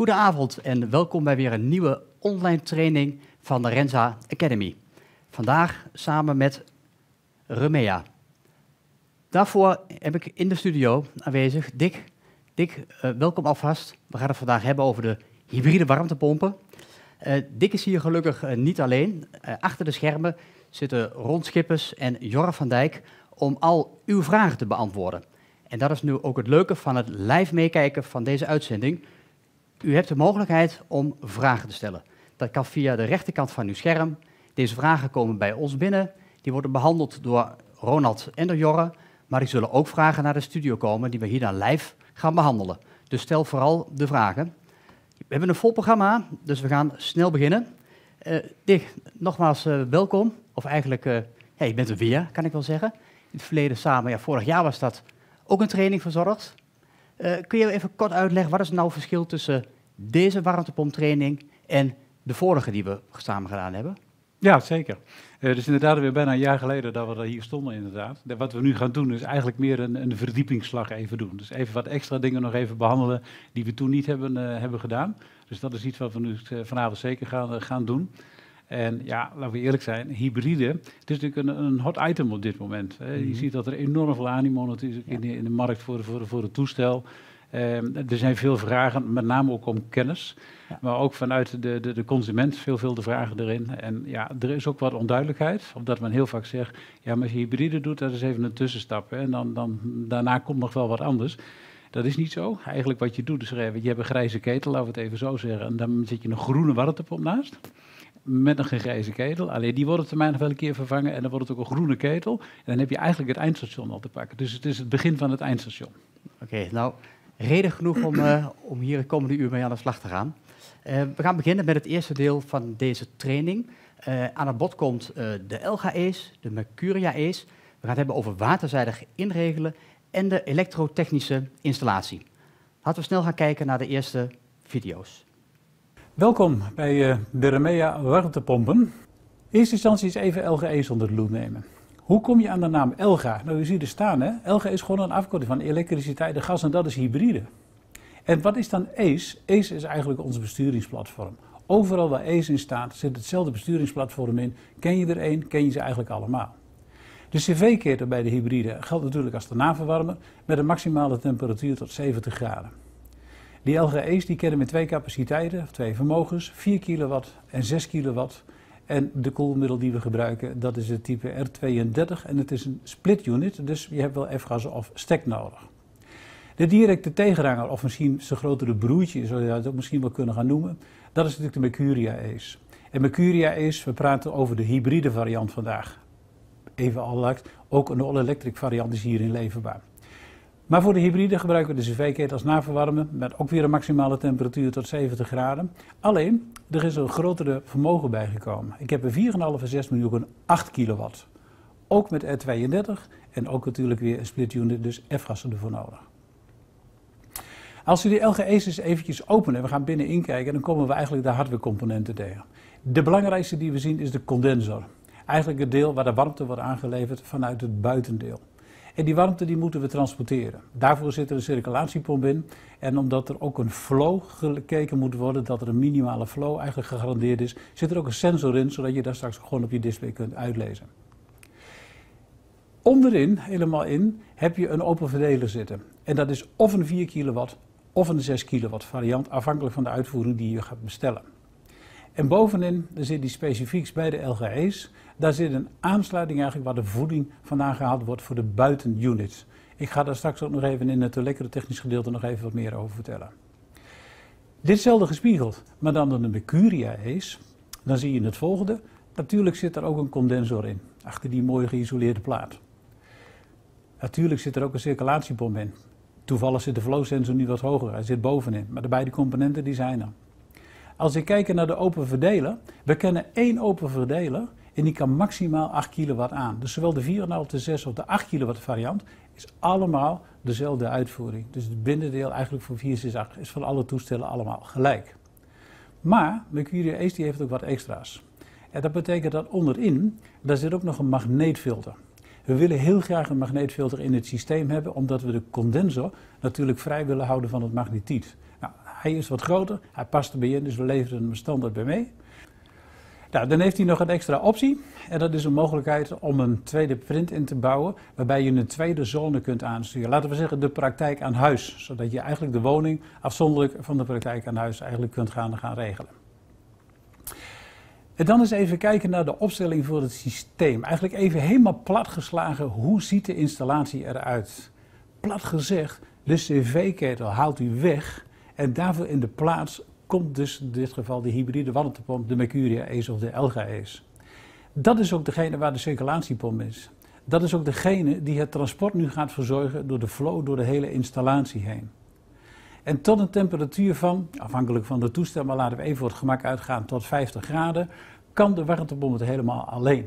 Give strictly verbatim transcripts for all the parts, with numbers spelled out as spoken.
Goedenavond en welkom bij weer een nieuwe online training van de Renza Academy. Vandaag samen met Remea. Daarvoor heb ik in de studio aanwezig Dick. Dick, uh, welkom alvast. We gaan het vandaag hebben over de hybride warmtepompen. Uh, Dick is hier gelukkig uh, niet alleen. Uh, achter de schermen zitten Ron Schippers en Jorre van Dijk om al uw vragen te beantwoorden. En dat is nu ook het leuke van het live meekijken van deze uitzending. U hebt de mogelijkheid om vragen te stellen. Dat kan via de rechterkant van uw scherm. Deze vragen komen bij ons binnen. Die worden behandeld door Ronald en door Jorre. Maar er zullen ook vragen naar de studio komen die we hier dan live gaan behandelen. Dus stel vooral de vragen. We hebben een vol programma, dus we gaan snel beginnen. Uh, Dick, nogmaals uh, welkom. Of eigenlijk, uh, ja, je bent er weer, kan ik wel zeggen. In het verleden samen, ja, vorig jaar was dat ook een training verzorgd. Uh, kun je even kort uitleggen, wat is nou het verschil tussen deze warmtepomptraining en de vorige die we samen gedaan hebben? Ja, zeker. Uh, dus inderdaad weer bijna een jaar geleden dat we hier stonden inderdaad. De, wat we nu gaan doen is eigenlijk meer een, een verdiepingsslag even doen. Dus even wat extra dingen nog even behandelen die we toen niet hebben, uh, hebben gedaan. Dus dat is iets wat we nu uh, vanavond zeker gaan, uh, gaan doen. En ja, laten we eerlijk zijn, hybride, het is natuurlijk een, een hot item op dit moment. Hè. Mm-hmm. Je ziet dat er enorm veel animo natuurlijk ja. in, de, in de markt voor, voor, voor het toestel. Um, er zijn veel vragen, met name ook om kennis. Ja. Maar ook vanuit de, de, de consument veel, veel de vragen erin. En ja, er is ook wat onduidelijkheid. Omdat men heel vaak zegt, ja, maar als je hybride doet, dat is even een tussenstap. Hè. En dan, dan, daarna komt nog wel wat anders. Dat is niet zo. Eigenlijk wat je doet is, je hebt een grijze ketel, laten we het even zo zeggen. En dan zet je een groene warmtepomp naast. Met een grijze ketel. Alleen die wordt op termijn nog wel een keer vervangen. En dan wordt het ook een groene ketel. En dan heb je eigenlijk het eindstation al te pakken. Dus het is het begin van het eindstation. Oké, okay, nou, reden genoeg om, uh, om hier de komende uur mee aan de slag te gaan. Uh, we gaan beginnen met het eerste deel van deze training. Uh, aan het bod komt uh, de Elga Ace, de Mercuria Ace. We gaan het hebben over waterzijdig inregelen en de elektrotechnische installatie. Laten we snel gaan kijken naar de eerste video's. Welkom bij uh, de Remea warmtepompen. In eerste instantie is even Elga Ace onder de loep nemen. Hoe kom je aan de naam Elga? Nou, u ziet er staan, hè? Elga is gewoon een afkorting van elektriciteit en gas en dat is hybride. En wat is dan Ace? Ace is eigenlijk ons besturingsplatform. Overal waar Ace in staat, zit hetzelfde besturingsplatform in. Ken je er één, ken je ze eigenlijk allemaal. De cv-ketel bij de hybride geldt natuurlijk als de naverwarmer met een maximale temperatuur tot zeventig graden. Die Elga Ace die kennen met twee capaciteiten, of twee vermogens, vier kilowatt en zes kilowatt. En de koelmiddel die we gebruiken, dat is het type R tweeëndertig en het is een split unit, dus je hebt wel F-gassen of stek nodig. De directe tegenhanger, of misschien zijn grotere broertje, zou je dat ook misschien wel kunnen gaan noemen, dat is natuurlijk de Mercuria Ace. En Mercuria Ace, we praten over de hybride variant vandaag. Even al ook een all-electric variant is hierin leverbaar. Maar voor de hybride gebruiken we de cv-ketel als naverwarmen met ook weer een maximale temperatuur tot zeventig graden. Alleen, er is een grotere vermogen bijgekomen. Ik heb een vier komma vijf en zes, maar nu ook een acht kilowatt. Ook met R tweeëndertig en ook natuurlijk weer een split unit, dus F-gassen ervoor nodig. Als we die Elga Ace eens eventjes openen en we gaan binnenin kijken, dan komen we eigenlijk de hardwarecomponenten tegen. De belangrijkste die we zien is de condensor. Eigenlijk het deel waar de warmte wordt aangeleverd vanuit het buitendeel. En die warmte die moeten we transporteren. Daarvoor zit er een circulatiepomp in. En omdat er ook een flow gekeken moet worden, dat er een minimale flow eigenlijk gegarandeerd is, zit er ook een sensor in, zodat je daar straks gewoon op je display kunt uitlezen. Onderin, helemaal in, heb je een open verdeler zitten. En dat is of een vier kilowatt of een zes kilowatt variant, afhankelijk van de uitvoering die je gaat bestellen. En bovenin er zit die specifieks bij de Elga Ace. Daar zit een aansluiting eigenlijk waar de voeding vandaan gehaald wordt voor de buitenunits. Ik ga daar straks ook nog even in het lekkere technisch gedeelte nog even wat meer over vertellen. Ditzelfde gespiegeld, maar dan door de Mercuria Ace. Dan zie je het volgende. Natuurlijk zit er ook een condensor in, achter die mooie geïsoleerde plaat. Natuurlijk zit er ook een circulatiepomp in. Toevallig zit de flow sensor nu wat hoger, hij zit bovenin, maar de beide componenten die zijn er. Als ik kijk naar de open verdeler, we kennen één open verdeler en die kan maximaal acht kilowatt aan. Dus zowel de vier komma vijf, de zes of de acht kilowatt variant is allemaal dezelfde uitvoering. Dus het binnendeel eigenlijk voor vier zes acht is van alle toestellen allemaal gelijk. Maar Mercuria Ace die heeft ook wat extra's. En dat betekent dat onderin, daar zit ook nog een magneetfilter. We willen heel graag een magneetfilter in het systeem hebben, omdat we de condensor natuurlijk vrij willen houden van het magnetiet. Nou, hij is wat groter, hij past erbij in, dus we leveren hem standaard bij mee. Nou, dan heeft hij nog een extra optie en dat is een mogelijkheid om een tweede print in te bouwen waarbij je een tweede zone kunt aansturen. Laten we zeggen de praktijk aan huis, zodat je eigenlijk de woning afzonderlijk van de praktijk aan huis eigenlijk kunt gaan, gaan regelen. En dan eens even kijken naar de opstelling voor het systeem. Eigenlijk even helemaal plat geslagen, hoe ziet de installatie eruit? Plat gezegd, de cv-ketel haalt u weg en daarvoor in de plaats komt dus in dit geval de hybride warmtepomp, de Mercuria Ace of de Elga Ace. Dat is ook degene waar de circulatiepomp is. Dat is ook degene die het transport nu gaat verzorgen door de flow, door de hele installatie heen. En tot een temperatuur van, afhankelijk van de toestel, maar laten we even voor het gemak uitgaan, tot vijftig graden, kan de warmtepomp het helemaal alleen.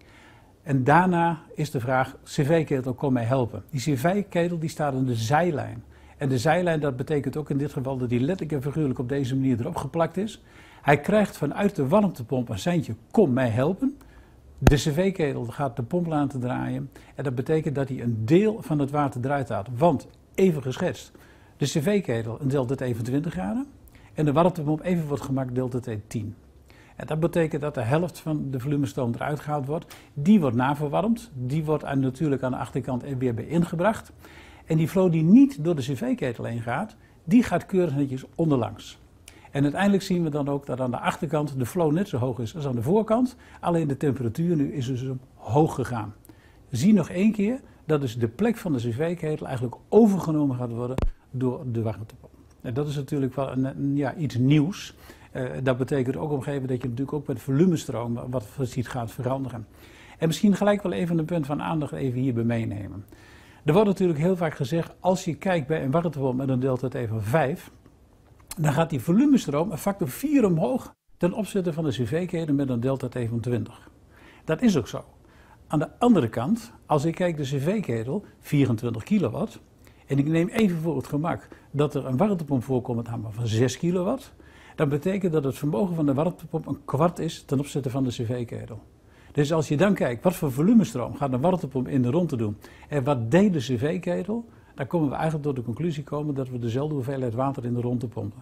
En daarna is de vraag, cv-ketel, kom mij helpen. Die cv-ketel die staat aan de zijlijn. En de zijlijn, dat betekent ook in dit geval dat die letterlijk en figuurlijk op deze manier erop geplakt is. Hij krijgt vanuit de warmtepomp een seintje, kom mij helpen. De cv-ketel gaat de pomp laten draaien. En dat betekent dat hij een deel van het water eruit haalt. Want, even geschetst, de cv-ketel een delta T van twintig graden. En de warmtepomp even voor het gemak delta T tien. En dat betekent dat de helft van de volumestroom eruit gehaald wordt. Die wordt naverwarmd. Die wordt natuurlijk aan de achterkant er weer bij ingebracht. En die flow die niet door de cv-ketel heen gaat, die gaat keurig netjes onderlangs. En uiteindelijk zien we dan ook dat aan de achterkant de flow net zo hoog is als aan de voorkant. Alleen de temperatuur nu is dus hoog gegaan. Zie nog één keer dat dus de plek van de cv-ketel eigenlijk overgenomen gaat worden door de warmtepomp. En dat is natuurlijk wel een, een, ja, iets nieuws. Uh, dat betekent ook op een gegeven moment dat je natuurlijk ook met volumestroom wat ziet gaat veranderen. En misschien gelijk wel even een punt van aandacht even hierbij meenemen. Er wordt natuurlijk heel vaak gezegd, als je kijkt bij een warmtepomp met een delta T van vijf, dan gaat die volumestroom een factor vier omhoog ten opzichte van de cv-ketel met een delta T van twintig. Dat is ook zo. Aan de andere kant, als ik kijk de cv-ketel, vierentwintig kilowatt, en ik neem even voor het gemak dat er een warmtepomp voorkomt met hammer van zes kilowatt, dan betekent dat het vermogen van de warmtepomp een kwart is ten opzichte van de cv-ketel. Dus als je dan kijkt, wat voor volumestroom gaat een warmtepomp in de rondte doen en wat deed de cv-ketel, dan komen we eigenlijk tot de conclusie komen dat we dezelfde hoeveelheid water in de rondte pompen.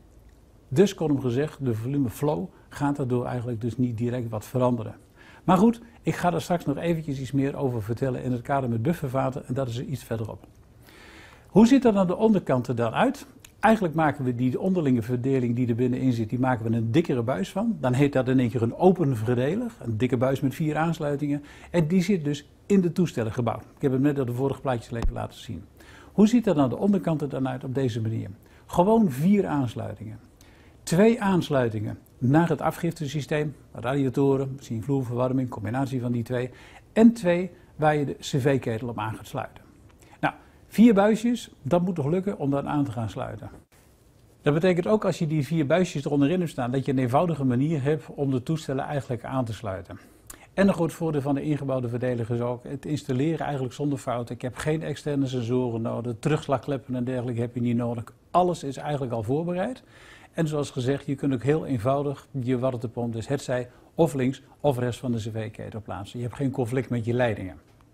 Dus kortom gezegd, de volumeflow gaat daardoor eigenlijk dus niet direct wat veranderen. Maar goed, ik ga er straks nog eventjes iets meer over vertellen in het kader met buffervaten en dat is er iets verderop. Hoe ziet dat aan de onderkant er dan uit? Eigenlijk maken we die onderlinge verdeling die er binnenin zit, die maken we een dikkere buis van. Dan heet dat in één keer een open verdelig, een dikke buis met vier aansluitingen. En die zit dus in de toestellen gebouwd. Ik heb hem net op de vorige plaatjes even laten zien. Hoe ziet dat aan de onderkant er dan uit op deze manier? Gewoon vier aansluitingen. Twee aansluitingen naar het afgiftesysteem, radiatoren, misschien vloerverwarming, combinatie van die twee. En twee waar je de cv-ketel op aan gaat sluiten. Nou, vier buisjes, dat moet toch lukken om dat aan te gaan sluiten. Dat betekent ook als je die vier buisjes eronderin hebt staan, dat je een eenvoudige manier hebt om de toestellen eigenlijk aan te sluiten. En een groot voordeel van de ingebouwde verdeliger is ook het installeren eigenlijk zonder fouten. Ik heb geen externe sensoren nodig, terugslagkleppen en dergelijke heb je niet nodig. Alles is eigenlijk al voorbereid. En zoals gezegd, je kunt ook heel eenvoudig je warmtepomp, dus hetzij of links of rechts van de cv-ketel plaatsen. Je hebt geen conflict met je leidingen.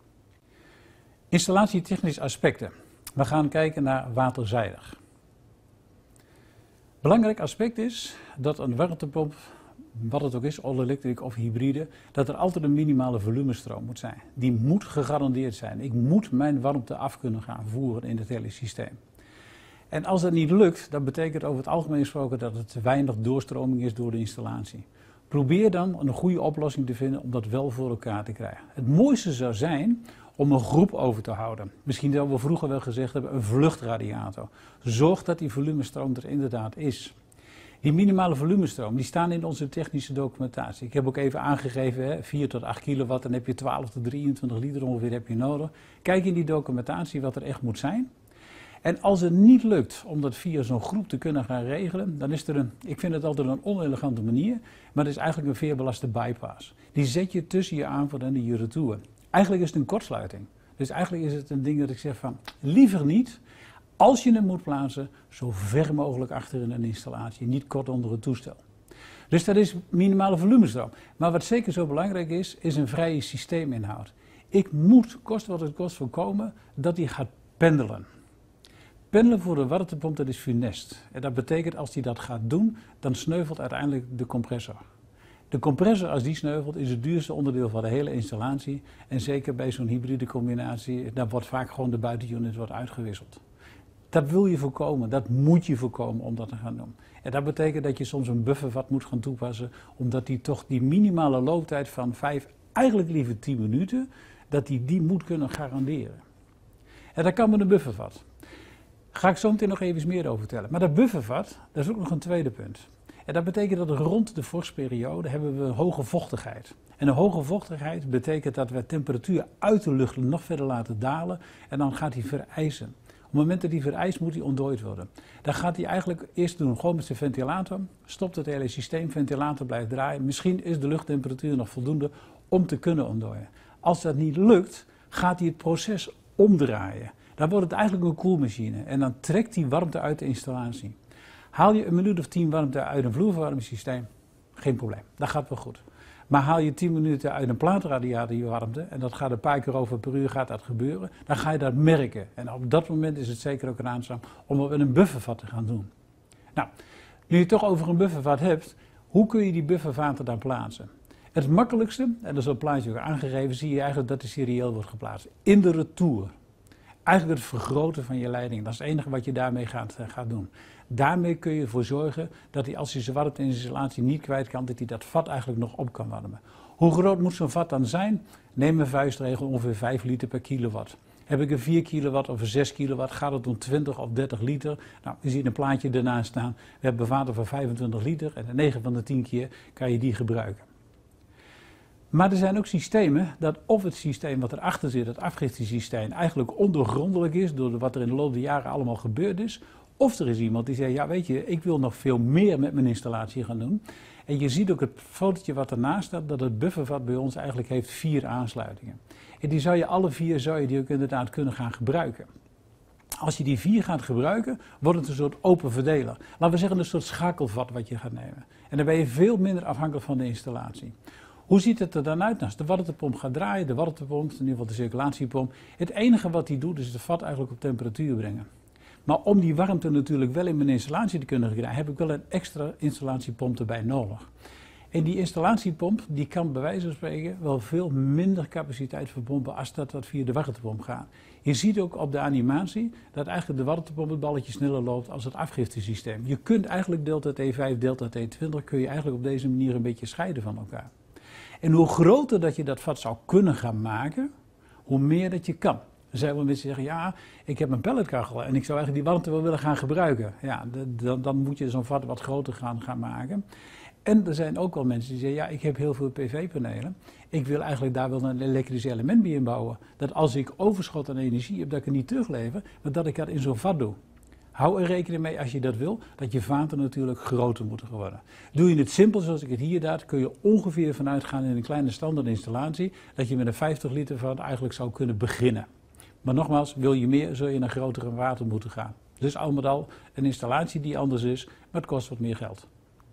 Installatietechnische aspecten. We gaan kijken naar waterzijdig. Belangrijk aspect is dat een warmtepomp, wat het ook is, all-electric of hybride, dat er altijd een minimale volumestroom moet zijn. Die moet gegarandeerd zijn. Ik moet mijn warmte af kunnen gaan voeren in het hele systeem. En als dat niet lukt, dan betekent over het algemeen gesproken dat het te weinig doorstroming is door de installatie. Probeer dan een goede oplossing te vinden om dat wel voor elkaar te krijgen. Het mooiste zou zijn om een groep over te houden. Misschien dat we vroeger wel gezegd hebben, een vluchtradiator. Zorg dat die volumestroom er inderdaad is. Die minimale volumestroom, die staan in onze technische documentatie. Ik heb ook even aangegeven, hè, vier tot acht kilowatt, dan heb je twaalf tot drieëntwintig liter ongeveer heb je nodig. Kijk in die documentatie wat er echt moet zijn. En als het niet lukt om dat via zo'n groep te kunnen gaan regelen, dan is er een, ik vind het altijd een onelegante manier, maar het is eigenlijk een veerbelaste bypass. Die zet je tussen je aanvoer en je retour. Eigenlijk is het een kortsluiting. Dus eigenlijk is het een ding dat ik zeg van, liever niet, als je hem moet plaatsen, zo ver mogelijk achter in een installatie, niet kort onder het toestel. Dus dat is minimale volumestroom. Maar wat zeker zo belangrijk is, is een vrije systeeminhoud. Ik moet, kost wat het kost, voorkomen dat die gaat pendelen. Pendelen voor de warmtepomp, dat is funest. En dat betekent als hij dat gaat doen, dan sneuvelt uiteindelijk de compressor. De compressor, als die sneuvelt, is het duurste onderdeel van de hele installatie. En zeker bij zo'n hybride combinatie, dan wordt vaak gewoon de buitenunit wordt uitgewisseld. Dat wil je voorkomen, dat moet je voorkomen om dat te gaan doen. En dat betekent dat je soms een buffervat moet gaan toepassen, omdat die toch die minimale looptijd van vijf, eigenlijk liever tien minuten, dat die die moet kunnen garanderen. En dat kan met een buffervat. Daar ga ik zo meteen nog even meer over vertellen. Maar dat buffervat, dat is ook nog een tweede punt. En dat betekent dat rond de vorstperiode hebben we hoge vochtigheid. En een hoge vochtigheid betekent dat we temperatuur uit de lucht nog verder laten dalen en dan gaat hij verijzen. Op het moment dat hij verijst moet hij ontdooid worden. Dan gaat hij eigenlijk eerst doen gewoon met zijn ventilator, stopt het hele systeem, ventilator blijft draaien. Misschien is de luchttemperatuur nog voldoende om te kunnen ontdooien. Als dat niet lukt, gaat hij het proces omdraaien. Dan wordt het eigenlijk een koelmachine en dan trekt hij warmte uit de installatie. Haal je een minuut of tien warmte uit een vloerverwarmingssysteem, geen probleem, dat gaat wel goed. Maar haal je tien minuten uit een plaatradiator je warmte, en dat gaat een paar keer over per uur gaat dat gebeuren, dan ga je dat merken. En op dat moment is het zeker ook raadzaam om het met een buffervat te gaan doen. Nou, nu je het toch over een buffervat hebt, hoe kun je die buffervaten dan plaatsen? Het makkelijkste, en dat is op het plaatje ook aangegeven, zie je eigenlijk dat de serieel wordt geplaatst. In de retour. Eigenlijk het vergroten van je leiding, dat is het enige wat je daarmee gaat, uh, gaat doen. Daarmee kun je ervoor zorgen dat hij als hij zijn warmte in zijn installatie niet kwijt kan, dat hij dat vat eigenlijk nog op kan warmen. Hoe groot moet zo'n vat dan zijn? Neem een vuistregel, ongeveer vijf liter per kilowatt. Heb ik een vier kilowatt of een zes kilowatt, gaat het om twintig of dertig liter. Nou, je ziet een plaatje ernaast staan. We hebben een vaten van vijfentwintig liter en negen van de tien keer kan je die gebruiken. Maar er zijn ook systemen dat of het systeem wat erachter zit, het afgiftesysteem, eigenlijk ondoorgrondelijk is door wat er in de loop der jaren allemaal gebeurd is. Of er is iemand die zegt, ja weet je, ik wil nog veel meer met mijn installatie gaan doen. En je ziet ook het fotootje wat ernaast staat, dat het buffervat bij ons eigenlijk heeft vier aansluitingen. En die zou je alle vier, zou je die ook inderdaad kunnen gaan gebruiken. Als je die vier gaat gebruiken, wordt het een soort open verdeler. Laten we zeggen een soort schakelvat wat je gaat nemen. En dan ben je veel minder afhankelijk van de installatie. Hoe ziet het er dan uit? Als de warmtepomp gaat draaien, de warmtepomp, in ieder geval de circulatiepomp. Het enige wat die doet is het vat eigenlijk op temperatuur brengen. Maar om die warmte natuurlijk wel in mijn installatie te kunnen krijgen, heb ik wel een extra installatiepomp erbij nodig. En die installatiepomp die kan bij wijze van spreken wel veel minder capaciteit verpompen als dat, dat via de warmtepomp gaat. Je ziet ook op de animatie dat eigenlijk de warmtepomp het balletje sneller loopt als het afgiftesysteem. Je kunt eigenlijk delta T vijf, delta T twintig kun je eigenlijk op deze manier een beetje scheiden van elkaar. En hoe groter dat je dat vat zou kunnen gaan maken, hoe meer dat je kan. Er zijn wel mensen die zeggen, ja, ik heb een pelletkachel en ik zou eigenlijk die warmte wel willen gaan gebruiken. Ja, dan, dan moet je zo'n vat wat groter gaan, gaan maken. En er zijn ook wel mensen die zeggen, ja, ik heb heel veel P V-panelen. Ik wil eigenlijk daar wel een elektrisch element bij inbouwen. Dat als ik overschot aan energie heb, dat ik het niet teruglever, maar dat ik dat in zo'n vat doe. Hou er rekening mee als je dat wil, dat je vaten natuurlijk groter moeten worden. Doe je het simpel zoals ik het hier daad, kun je ongeveer vanuit gaan in een kleine standaard installatie, dat je met een vijftig liter vat eigenlijk zou kunnen beginnen. Maar nogmaals, wil je meer, zul je naar grotere water moeten gaan. Dus al met al een installatie die anders is, maar het kost wat meer geld.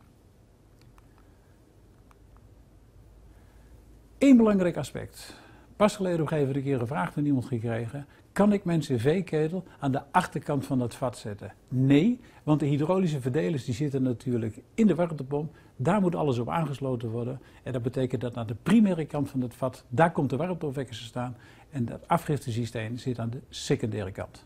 Eén belangrijk aspect. Pas geleden heb ik een keer een vraag van iemand gekregen. Kan ik mijn cv-ketel aan de achterkant van het vat zetten? Nee, want de hydraulische verdelers die zitten natuurlijk in de warmtepomp. Daar moet alles op aangesloten worden. En dat betekent dat aan de primaire kant van het vat, daar komt de warmteopwekker te staan. En dat afgiftesysteem zit aan de secundaire kant.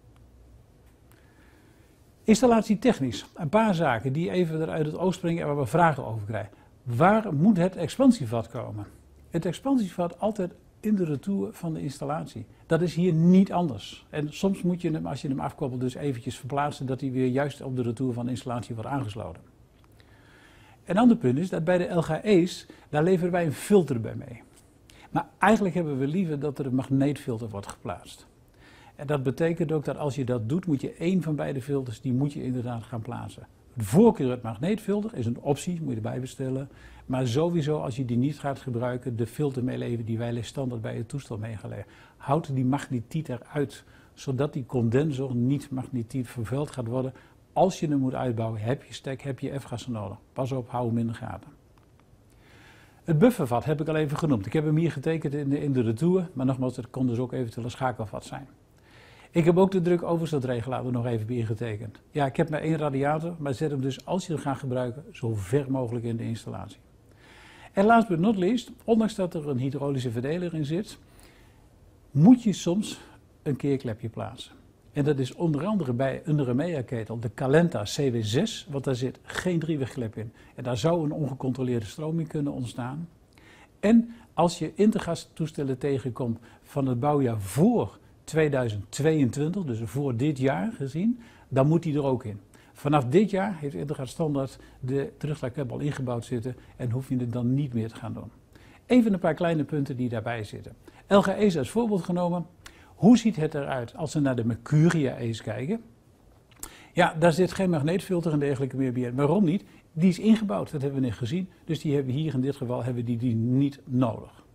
Installatie technisch. Een paar zaken die even eruit het oog springen en waar we vragen over krijgen. Waar moet het expansievat komen? Het expansievat altijd in de retour van de installatie. Dat is hier niet anders. En soms moet je hem, als je hem afkoppelt, dus eventjes verplaatsen dat hij weer juist op de retour van de installatie wordt aangesloten. Een ander punt is dat bij de L G E's, daar leveren wij een filter bij mee. Maar eigenlijk hebben we liever dat er een magneetfilter wordt geplaatst. En dat betekent ook dat als je dat doet, moet je één van beide filters, die moet je inderdaad gaan plaatsen. De voorkeur het magneetfilter is een optie, moet je erbij bestellen. Maar sowieso, als je die niet gaat gebruiken, de filter meeleven die wij standaard bij het toestel meegelegd. Houd die magnetiet eruit, zodat die condensor niet magnetiet vervuild gaat worden. Als je hem moet uitbouwen, heb je stek, heb je F-gassen nodig. Pas op, hou hem in de gaten. Het buffervat heb ik al even genoemd. Ik heb hem hier getekend in de, in de retour, maar nogmaals, het kon dus ook eventueel een schakelvat zijn. Ik heb ook de druk overstotregelaar er nog even bij ingetekend. Ja, ik heb maar één radiator, maar zet hem dus, als je hem gaat gebruiken, zo ver mogelijk in de installatie. En last but not least, ondanks dat er een hydraulische verdeler in zit, moet je soms een keerklepje plaatsen. En dat is onder andere bij een Remea-ketel, de Calenta C W zes, want daar zit geen driewegklep in. En daar zou een ongecontroleerde stroming kunnen ontstaan. En als je intergastoestellen tegenkomt van het bouwjaar voor tweeduizend tweeëntwintig, dus voor dit jaar gezien, dan moet die er ook in. Vanaf dit jaar heeft Intergas standaard de terugslagklep al ingebouwd zitten en hoef je het dan niet meer te gaan doen. Even een paar kleine punten die daarbij zitten. L G Ace als voorbeeld genomen. Hoe ziet het eruit als we naar de Mercuria Ace kijken? Ja, daar zit geen magneetfilter en dergelijke meer bij. Waarom niet? Die is ingebouwd, dat hebben we net gezien. Dus die hebben hier in dit geval hebben die, die niet nodig.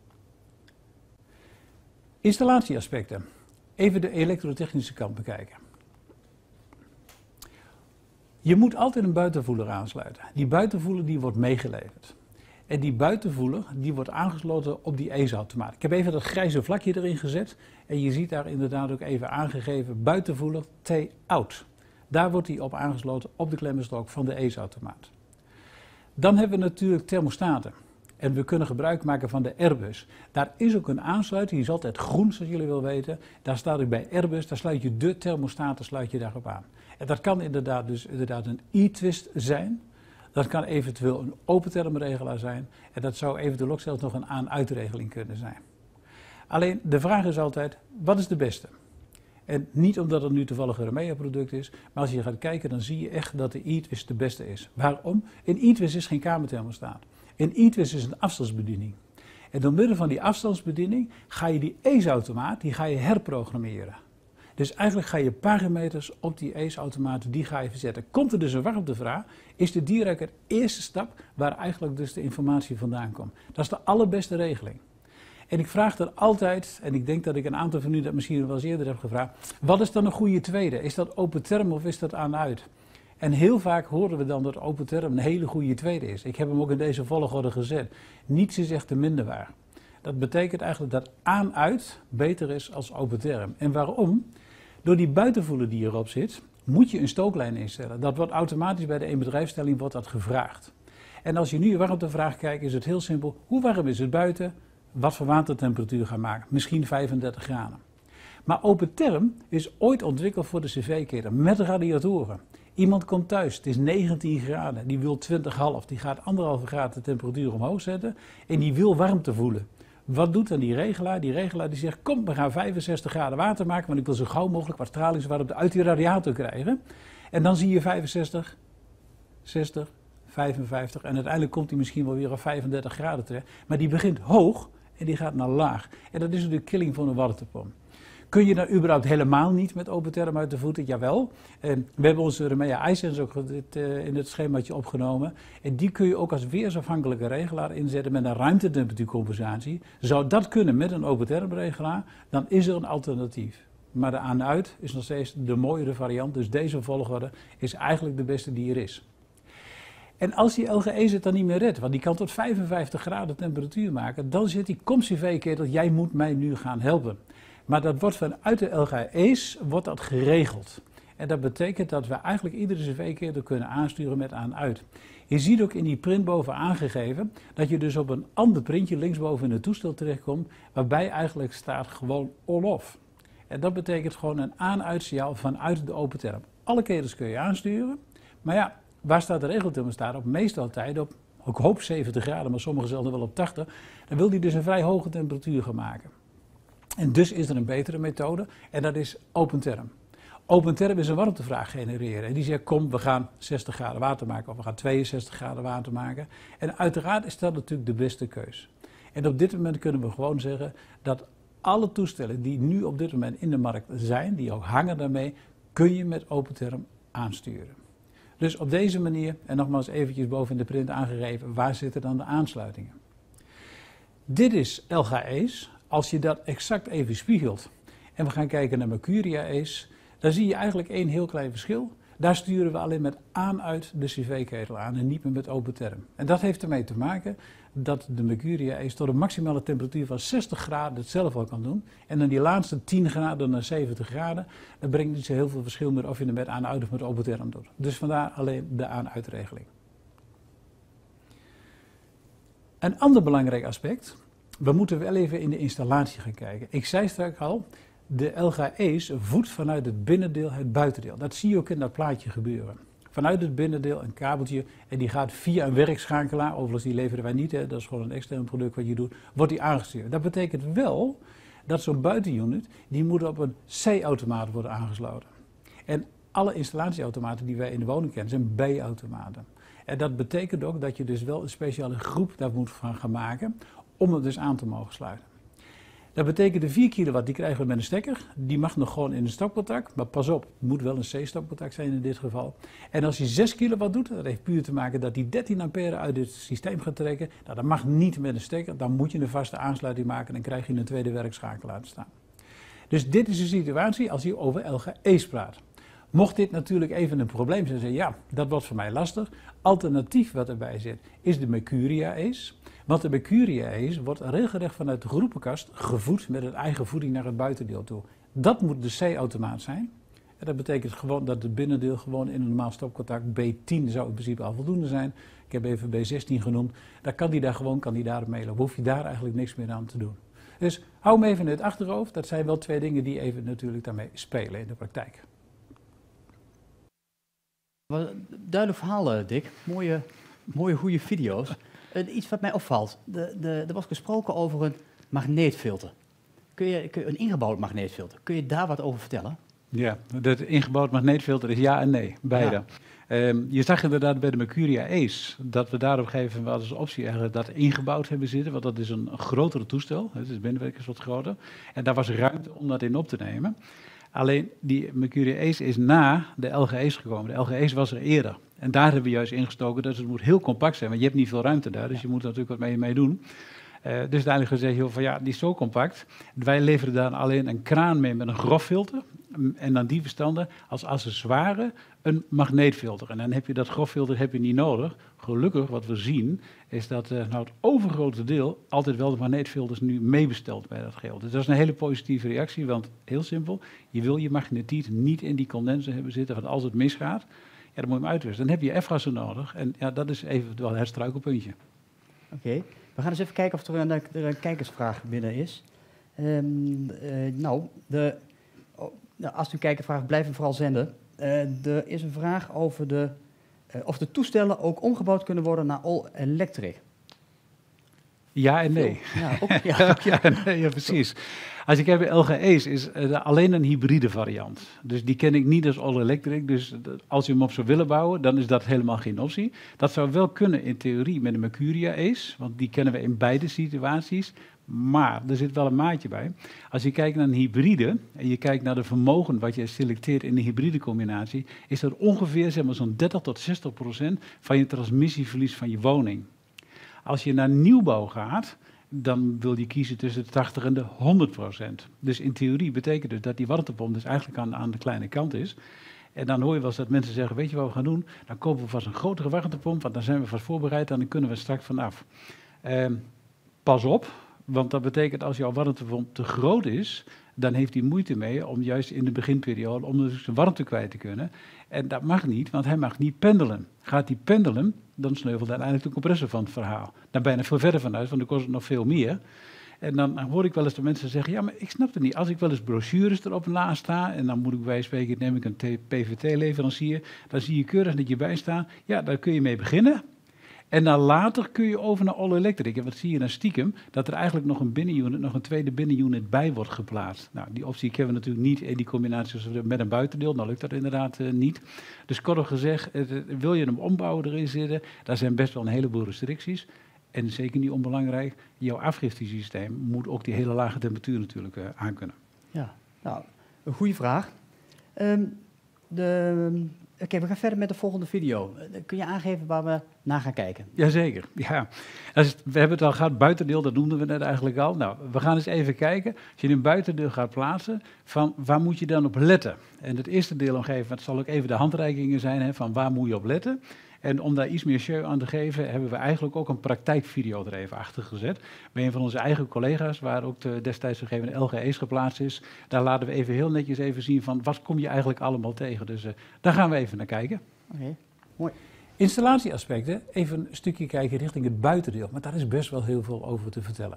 Installatieaspecten. Even de elektrotechnische kant bekijken. Je moet altijd een buitenvoer aansluiten. Die buitenvoer die wordt meegeleverd. En die buitenvoer die wordt aangesloten op die Ace-automaat. Ik heb even dat grijze vlakje erin gezet. En je ziet daar inderdaad ook even aangegeven buitenvoer T-out. Daar wordt die op aangesloten op de klemmenstrok van de Ace-automaat. Dan hebben we natuurlijk thermostaten. En we kunnen gebruik maken van de Airbus. Daar is ook een aansluiting, die is altijd groen zoals jullie wel weten. Daar staat ook bij Airbus, daar sluit je de thermostaten sluit je daarop aan. En dat kan inderdaad dus inderdaad een e-twist zijn. Dat kan eventueel een open termregelaar zijn. En dat zou eventueel ook zelfs nog een aan-uitregeling kunnen zijn. Alleen de vraag is altijd, wat is de beste? En niet omdat het nu toevallig een Remea product is, maar als je gaat kijken dan zie je echt dat de e-twist de beste is. Waarom? Een e-twist is geen kamerthermostaat. Een e-twist is een afstandsbediening. En door middel van die afstandsbediening ga je die Ace-automaat, die ga je herprogrammeren. Dus eigenlijk ga je parameters op die Ace-automaat, die ga je verzetten. Komt er dus een warmtevraag, is de direct de eerste stap waar eigenlijk dus de informatie vandaan komt. Dat is de allerbeste regeling. En ik vraag er altijd, en ik denk dat ik een aantal van u dat misschien wel eens eerder heb gevraagd, wat is dan een goede tweede? Is dat open term of is dat aan-uit? En heel vaak horen we dan dat open term een hele goede tweede is. Ik heb hem ook in deze volgorde gezet. Niets is echt te minder waar. Dat betekent eigenlijk dat aan-uit beter is als open term. En waarom? Door die buitenvoer die erop zit, moet je een stooklijn instellen. Dat wordt automatisch bij de eenbedrijfstelling wordt dat gevraagd. En als je nu een warmtevraag kijkt, is het heel simpel. Hoe warm is het buiten? Wat voor watertemperatuur gaan maken? Misschien vijfendertig graden. Maar open term is ooit ontwikkeld voor de cv-ketel met radiatoren. Iemand komt thuis, het is negentien graden, die wil twintig komma vijf, die gaat anderhalve graad de temperatuur omhoog zetten en die wil warmte voelen. Wat doet dan die regelaar? Die regelaar die zegt, kom, we gaan vijfenzestig graden water maken, want ik wil zo gauw mogelijk wat stralingswarmte uit die radiator krijgen. En dan zie je vijfenzestig, zestig, vijfenvijftig en uiteindelijk komt hij misschien wel weer op vijfendertig graden terecht. Maar die begint hoog en die gaat naar laag. En dat is de killing van een warmtepomp. Kun je dan überhaupt helemaal niet met open term uit de voeten? Jawel. En we hebben onze Remea iSense ook in het schemaatje opgenomen. En die kun je ook als weersafhankelijke regelaar inzetten met een ruimtetemperatuurcompensatie. Zou dat kunnen met een open term regelaar, dan is er een alternatief. Maar de aan-uit is nog steeds de mooiere variant. Dus deze volgorde is eigenlijk de beste die er is. En als die L G Ace het dan niet meer redt, want die kan tot vijfenvijftig graden temperatuur maken, dan zit die kom cv-ketel, jij moet mij nu gaan helpen. Maar dat wordt vanuit de L G Ace wordt dat geregeld. En dat betekent dat we eigenlijk iedere cv-ketel kunnen aansturen met aan-uit. Je ziet ook in die print boven aangegeven dat je dus op een ander printje linksboven in het toestel terechtkomt, waarbij eigenlijk staat gewoon on-off. En dat betekent gewoon een aan-uit signaal vanuit de open term. Alle ketels kun je aansturen, maar ja, waar staat de regelthermostaat op? Meestal tijd op, ik hoop zeventig graden, maar sommige zelden wel op tachtig. Dan wil die dus een vrij hoge temperatuur gaan maken. En dus is er een betere methode en dat is open term. Open term is een warmtevraag genereren. En die zegt, kom, we gaan zestig graden water maken of we gaan tweeënzestig graden water maken. En uiteraard is dat natuurlijk de beste keus. En op dit moment kunnen we gewoon zeggen dat alle toestellen die nu op dit moment in de markt zijn, die ook hangen daarmee, kun je met open term aansturen. Dus op deze manier, en nogmaals eventjes boven in de print aangegeven, waar zitten dan de aansluitingen? Dit is L G Ace. Als je dat exact even spiegelt en we gaan kijken naar Mercuria Ace, dan zie je eigenlijk één heel klein verschil. Daar sturen we alleen met aan-uit de cv-ketel aan en niet meer met open term. En dat heeft ermee te maken dat de Mercuria-Ace tot een maximale temperatuur van zestig graden het zelf al kan doen. En dan die laatste tien graden naar zeventig graden, dat brengt niet zo heel veel verschil meer of je het met aan-uit of met open doet. Dus vandaar alleen de aan-uitregeling. Een ander belangrijk aspect, we moeten wel even in de installatie gaan kijken. Ik zei straks al, de L G Ace voedt vanuit het binnendeel het buitendeel. Dat zie je ook in dat plaatje gebeuren. Vanuit het binnendeel een kabeltje en die gaat via een werkschakelaar, overigens die leveren wij niet, hè, dat is gewoon een extern product wat je doet, wordt die aangestuurd. Dat betekent wel dat zo'n buitenunit, die moet op een C-automaat worden aangesloten. En alle installatieautomaten die wij in de woning kennen zijn B-automaten. En dat betekent ook dat je dus wel een speciale groep daar moet van gaan maken om het dus aan te mogen sluiten. Dat betekent de vier kilowatt, die krijgen we met een stekker. Die mag nog gewoon in een stopcontact. Maar pas op, het moet wel een C-stopcontact zijn in dit geval. En als je zes kilowatt doet, dat heeft puur te maken dat die dertien ampère uit het systeem gaat trekken. Nou, dat mag niet met een stekker. Dan moet je een vaste aansluiting maken en dan krijg je een tweede werkschakelaar te staan. Dus dit is de situatie als je over L G Ace praat. Mocht dit natuurlijk even een probleem zijn, zeg je, ja, dat wordt voor mij lastig. Alternatief wat erbij zit, is de Mercuria Ace. Want de Mercuria Ace wordt regelrecht vanuit de groepenkast gevoed met een eigen voeding naar het buitendeel toe. Dat moet de C-automaat zijn. En dat betekent gewoon dat het binnendeel gewoon in een normaal stopcontact B tien zou in principe al voldoende zijn. Ik heb even B zestien genoemd. Dan kan die daar gewoon kan die daarop meelopen. Hoef je daar eigenlijk niks meer aan te doen. Dus hou hem even in het achterhoofd. Dat zijn wel twee dingen die even natuurlijk daarmee spelen in de praktijk. Duidelijk verhaal, Dick. Mooie, mooie goede video's. Uh, iets wat mij opvalt. De, de, er was gesproken over een magneetfilter. Kun je, kun je, een ingebouwd magneetfilter. Kun je daar wat over vertellen? Ja, het ingebouwd magneetfilter is ja en nee, beide. Ja. Um, je zag inderdaad bij de Mercuria Ace dat we daar op een gegeven moment als optie eigenlijk dat ingebouwd hebben zitten, want dat is een grotere toestel, het is binnenwerkers wat groter. En daar was ruimte om dat in op te nemen. Alleen die Mercuria Ace is na de L G Ace gekomen. De L G Ace was er eerder. En daar hebben we juist ingestoken, dus het moet heel compact zijn, want je hebt niet veel ruimte daar, dus ja. Je moet er natuurlijk wat mee, mee doen. Uh, dus uiteindelijk gezegd, joh, van ja, die is zo compact. Wij leveren daar alleen een kraan mee met een grof filter. En dan die bestanden als accessoire een magneetfilter. En dan heb je dat groffilter heb je niet nodig. Gelukkig, wat we zien, is dat uh, nou het overgrote deel altijd wel de magneetfilters nu meebestelt bij dat geheel. Dus dat is een hele positieve reactie, want heel simpel, je wil je magnetiet niet in die condenser hebben zitten, want als het misgaat, ja, dan moet je hem uitwisselen. Dan heb je F-gassen nodig en ja, dat is even wel het struikelpuntje. Oké, okay. We gaan eens even kijken of er een, er een kijkersvraag binnen is. Um, uh, nou, de... Oh, Nou, als u kijkervragen, blijf hem vooral zenden. Uh, er is een vraag over de, uh, of de toestellen ook omgebouwd kunnen worden naar all-electric. Ja en nee. Ja, ook, ja, ook, ja. ja, nee, ja, precies. Als ik heb L G Ace is uh, alleen een hybride variant. Dus die ken ik niet als all-electric. Dus uh, als je hem op zou willen bouwen, dan is dat helemaal geen optie. Dat zou wel kunnen in theorie met de Mercuria Ace, want die kennen we in beide situaties. Maar er zit wel een maatje bij. Als je kijkt naar een hybride en je kijkt naar de vermogen wat je selecteert in de hybride combinatie, is dat ongeveer zeg maar, zo'n dertig tot zestig procent van je transmissieverlies van je woning. Als je naar nieuwbouw gaat, dan wil je kiezen tussen de tachtig en de honderd procent. Dus in theorie betekent het dat die warmtepomp dus eigenlijk aan, aan de kleine kant is. En dan hoor je wel eens dat mensen zeggen, weet je wat we gaan doen? Dan kopen we vast een grotere warmtepomp, want dan zijn we vast voorbereid en dan kunnen we straks vanaf. Uh, pas op. Want dat betekent als jouw warmtepomp te groot is, dan heeft hij moeite mee om juist in de beginperiode om dus zijn warmte kwijt te kunnen. En dat mag niet, want hij mag niet pendelen. Gaat hij pendelen, dan sneuvelt uiteindelijk de compressor van het verhaal. Daar ben je veel verder vanuit, want dan kost het nog veel meer. En dan hoor ik wel eens de mensen zeggen, ja, maar ik snap het niet. Als ik wel eens brochures erop naast sta, en dan moet ik bij wijze van spreken, neem ik een P V T-leverancier, dan zie je keurig dat je bij staan, ja, daar kun je mee beginnen. En dan later kun je over naar all-electric. En wat zie je dan stiekem? Dat er eigenlijk nog een binnenunit, nog een tweede binnenunit bij wordt geplaatst. Nou, die optie kennen we natuurlijk niet in die combinatie met een buitendeel. Nou lukt dat inderdaad uh, niet. Dus kortom gezegd, uh, wil je hem ombouwen erin zitten, daar zijn best wel een heleboel restricties. En zeker niet onbelangrijk, jouw afgiftesysteem moet ook die hele lage temperatuur natuurlijk uh, aankunnen. Ja, nou, een goede vraag. Um, de... Oké, okay, we gaan verder met de volgende video. Kun je aangeven waar we naar gaan kijken? Jazeker, ja. Als het, we hebben het al gehad, buitendeel, dat noemden we net eigenlijk al. Nou, we gaan eens even kijken, als je een buitendeel gaat plaatsen, van waar moet je dan op letten? En het eerste deelomgeving, dat zal ook even de handreikingen zijn, hè, van waar moet je op letten? En om daar iets meer show aan te geven, hebben we eigenlijk ook een praktijkvideo er even achter gezet. Bij een van onze eigen collega's, waar ook de destijds gegeven L G E's geplaatst is. Daar laten we even heel netjes even zien van wat kom je eigenlijk allemaal tegen. Dus uh, daar gaan we even naar kijken. Oké, okay. Mooi. Installatieaspecten, even een stukje kijken richting het buitendeel. Maar daar is best wel heel veel over te vertellen.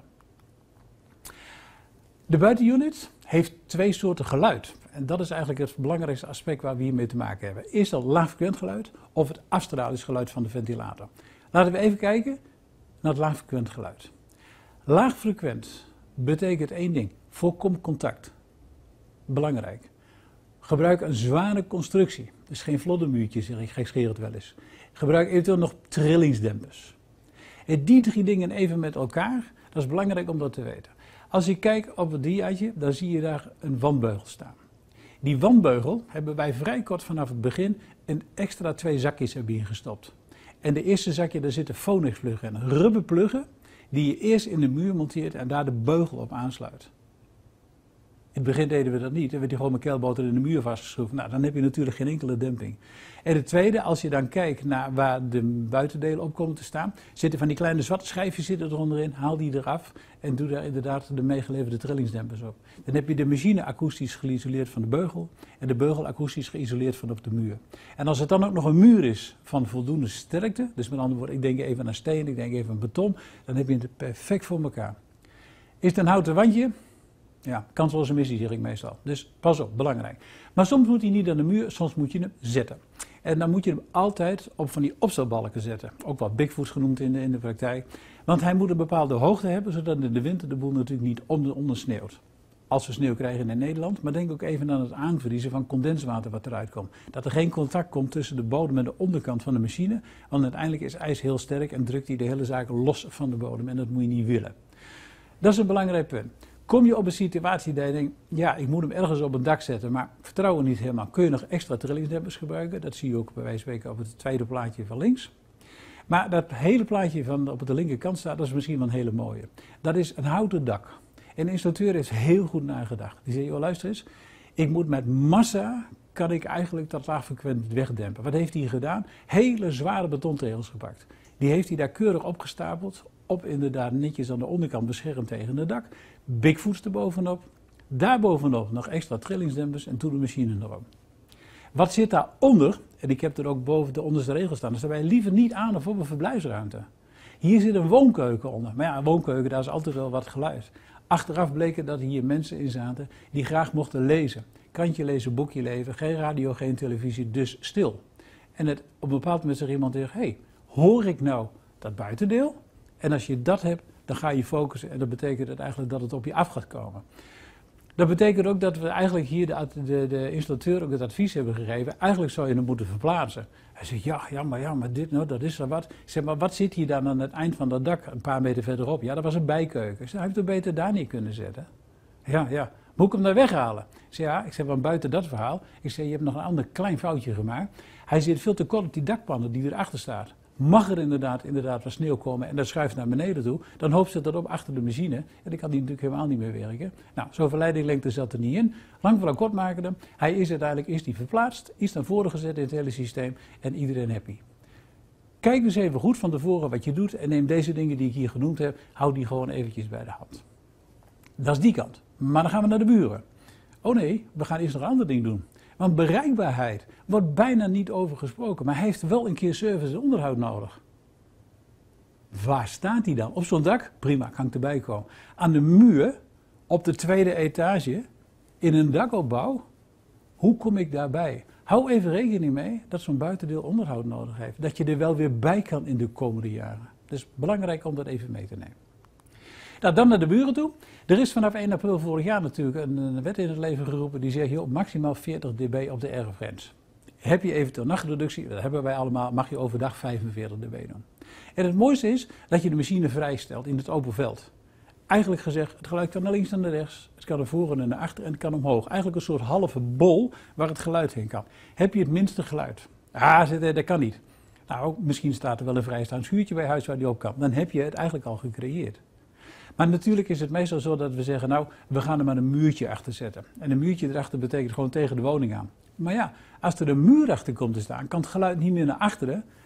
De buitenunit heeft twee soorten geluid. En dat is eigenlijk het belangrijkste aspect waar we hiermee te maken hebben. Eerst dat laagfrequent geluid of het afstralingsgeluid van de ventilator. Laten we even kijken naar het laagfrequent geluid. Laagfrequent betekent één ding. Voorkom contact. Belangrijk. Gebruik een zware constructie. Dus geen vloddermuurtje, zeg ik gekscherend wel eens. Gebruik eventueel nog trillingsdempers. En die drie dingen even met elkaar, dat is belangrijk om dat te weten. Als je kijkt op het diaatje, dan zie je daar een wandbeugel staan. Die wandbeugel hebben wij vrij kort vanaf het begin een extra twee zakjes erbij gestopt. En de eerste zakje, daar zitten Phonex-pluggen in. Rubberpluggen die je eerst in de muur monteert en daar de beugel op aansluit. In het begin deden we dat niet. Dan werd hij gewoon met keelboter in de muur vastgeschroefd. Nou, dan heb je natuurlijk geen enkele demping. En het tweede, als je dan kijkt naar waar de buitendelen op komen te staan, zitten van die kleine zwarte schijfjes zitten er onderin. Haal die eraf en doe daar inderdaad de meegeleverde trillingsdempers op. Dan heb je de machine akoestisch geïsoleerd van de beugel en de beugel akoestisch geïsoleerd van op de muur. En als het dan ook nog een muur is van voldoende sterkte, dus met andere woorden, ik denk even aan steen, ik denk even aan beton, dan heb je het perfect voor elkaar. Is het een houten wandje? Ja, kansloze missie zeg ik meestal. Dus pas op, belangrijk. Maar soms moet hij niet aan de muur, soms moet je hem zetten. En dan moet je hem altijd op van die opstelbalken zetten. Ook wel bigfoots genoemd in de, in de praktijk. Want hij moet een bepaalde hoogte hebben, zodat in de winter de boel natuurlijk niet onder, ondersneeuwt. Als we sneeuw krijgen in Nederland. Maar denk ook even aan het aanvriezen van condenswater wat eruit komt. Dat er geen contact komt tussen de bodem en de onderkant van de machine. Want uiteindelijk is ijs heel sterk en drukt hij de hele zaak los van de bodem. En dat moet je niet willen. Dat is een belangrijk punt. Kom je op een situatie dat je denkt, ja, ik moet hem ergens op een dak zetten, maar vertrouw er niet helemaal. Kun je nog extra trillingsdempers gebruiken? Dat zie je ook bij wijze van spreken op het tweede plaatje van links. Maar dat hele plaatje van op de linkerkant staat, dat is misschien wel een hele mooie. Dat is een houten dak. En de installateur heeft heel goed nagedacht. Die zei, joh, luister eens, ik moet met massa, kan ik eigenlijk dat laagfrequent wegdempen. Wat heeft hij gedaan? Hele zware betontegels gepakt. Die heeft hij daar keurig opgestapeld. Op inderdaad netjes aan de onderkant beschermd tegen het dak. Bigfoots erbovenop. Daarbovenop nog extra trillingsdempers en toen de machine erop. Wat zit daaronder? En ik heb er ook boven de onderste regel staan. Dus daar wij liever niet aan of op een verblijfsruimte. Hier zit een woonkeuken onder. Maar ja, een woonkeuken, daar is altijd wel wat geluid. Achteraf bleken dat hier mensen in zaten die graag mochten lezen. Kantje lezen, boekje lezen, geen radio, geen televisie, dus stil. En het, op een bepaald moment zegt iemand tegen, hé, hey, hoor ik nou dat buitendeel? En als je dat hebt, dan ga je focussen en dat betekent het eigenlijk dat het op je af gaat komen. Dat betekent ook dat we eigenlijk hier de, de, de installateur ook het advies hebben gegeven, eigenlijk zou je hem moeten verplaatsen. Hij zegt, ja, ja, maar, ja, maar dit, nou, dat is er wat. Ik zeg, maar wat zit hier dan aan het eind van dat dak, een paar meter verderop? Ja, dat was een bijkeuken. Ik zeg, hij heeft het beter daar niet kunnen zetten. Ja, ja. Moet ik hem daar weghalen? Ik zeg, ja, ik zeg, want buiten dat verhaal, ik zeg, je hebt nog een ander klein foutje gemaakt. Hij zit veel te kort op die dakpannen die erachter staat. Mag er inderdaad, inderdaad wat sneeuw komen en dat schuift naar beneden toe, dan hoopt ze dat op achter de machine. En dan kan die natuurlijk helemaal niet meer werken. Nou, zo'n verleidingslengte zat er niet in. Lang verhaal kort maken hem. Hij is uiteindelijk is die verplaatst, iets naar voren gezet in het hele systeem en iedereen happy. Kijk dus even goed van tevoren wat je doet en neem deze dingen die ik hier genoemd heb, hou die gewoon eventjes bij de hand. Dat is die kant. Maar dan gaan we naar de buren. Oh nee, we gaan eerst nog een ander ding doen. Want bereikbaarheid wordt bijna niet over gesproken, maar hij heeft wel een keer service en onderhoud nodig. Waar staat hij dan? Op zo'n dak? Prima, kan ik erbij komen. Aan de muur, op de tweede etage, in een dakopbouw, hoe kom ik daarbij? Hou even rekening mee dat zo'n buitendeel onderhoud nodig heeft. Dat je er wel weer bij kan in de komende jaren. Dus belangrijk om dat even mee te nemen. Nou, dan naar de buren toe. Er is vanaf één april vorig jaar natuurlijk een, een wet in het leven geroepen die zegt, joh, maximaal veertig dB op de erfgrens. Heb je eventueel nachtreductie, dat hebben wij allemaal, mag je overdag vijfenveertig dB doen. En het mooiste is dat je de machine vrijstelt in het open veld. Eigenlijk gezegd, het geluid kan naar links en naar rechts, het kan naar voren en naar achter en het kan omhoog. Eigenlijk een soort halve bol waar het geluid heen kan. Heb je het minste geluid? Ah, dat kan niet. Nou, misschien staat er wel een vrijstaand schuurtje bij huis waar die op kan. Dan heb je het eigenlijk al gecreëerd. Maar natuurlijk is het meestal zo dat we zeggen, nou, we gaan er maar een muurtje achter zetten. En een muurtje erachter betekent gewoon tegen de woning aan. Maar ja, als er een muur achter komt te staan, kan het geluid niet meer naar achteren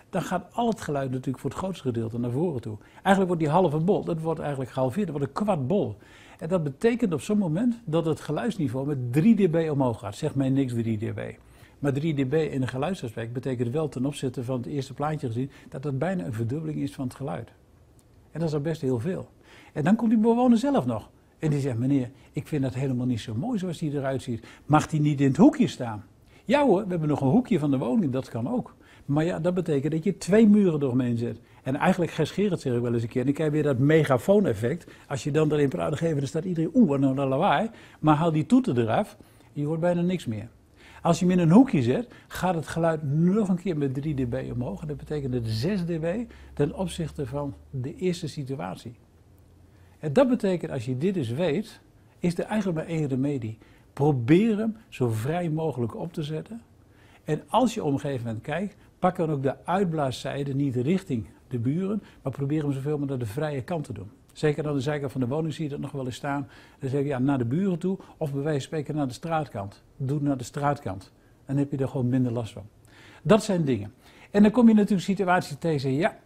dan gaat al het geluid natuurlijk voor het grootste gedeelte naar voren toe. Eigenlijk wordt die halve bol, dat wordt eigenlijk gehalveerd, dat wordt een kwart bol. En dat betekent op zo'n moment dat het geluidsniveau met drie decibel omhoog gaat. Zeg mij niks drie decibel. Maar drie decibel in een geluidsaspect betekent wel ten opzichte van het eerste plaatje gezien dat dat bijna een verdubbeling is van het geluid. En dat is al best heel veel. En dan komt die bewoner zelf nog. En die zegt, meneer, ik vind dat helemaal niet zo mooi zoals die eruit ziet. Mag die niet in het hoekje staan? Ja hoor, we hebben nog een hoekje van de woning, dat kan ook. Maar ja, dat betekent dat je twee muren eromheen zet. En eigenlijk gescherend zeg ik wel eens een keer. En dan krijg je weer dat megafoon-effect. Als je dan erin praat geven, dan staat iedereen, oeh, wat nou een lawaai. Maar haal die toeter eraf, je hoort bijna niks meer. Als je hem in een hoekje zet, gaat het geluid nog een keer met drie decibel omhoog. En dat betekent dat zes decibel ten opzichte van de eerste situatie. En dat betekent, als je dit dus weet, is er eigenlijk maar één remedie. Probeer hem zo vrij mogelijk op te zetten. En als je op een gegeven moment kijkt, pak dan ook de uitblaaszijde niet richting de buren, maar probeer hem zoveel mogelijk naar de vrije kant te doen. Zeker aan de zijkant van de woning zie je dat nog wel eens staan. Dan zeg je ja, naar de buren toe of bij wijze van spreken naar de straatkant. Doe het naar de straatkant. Dan heb je er gewoon minder last van. Dat zijn dingen. En dan kom je natuurlijk situaties tegen, ja,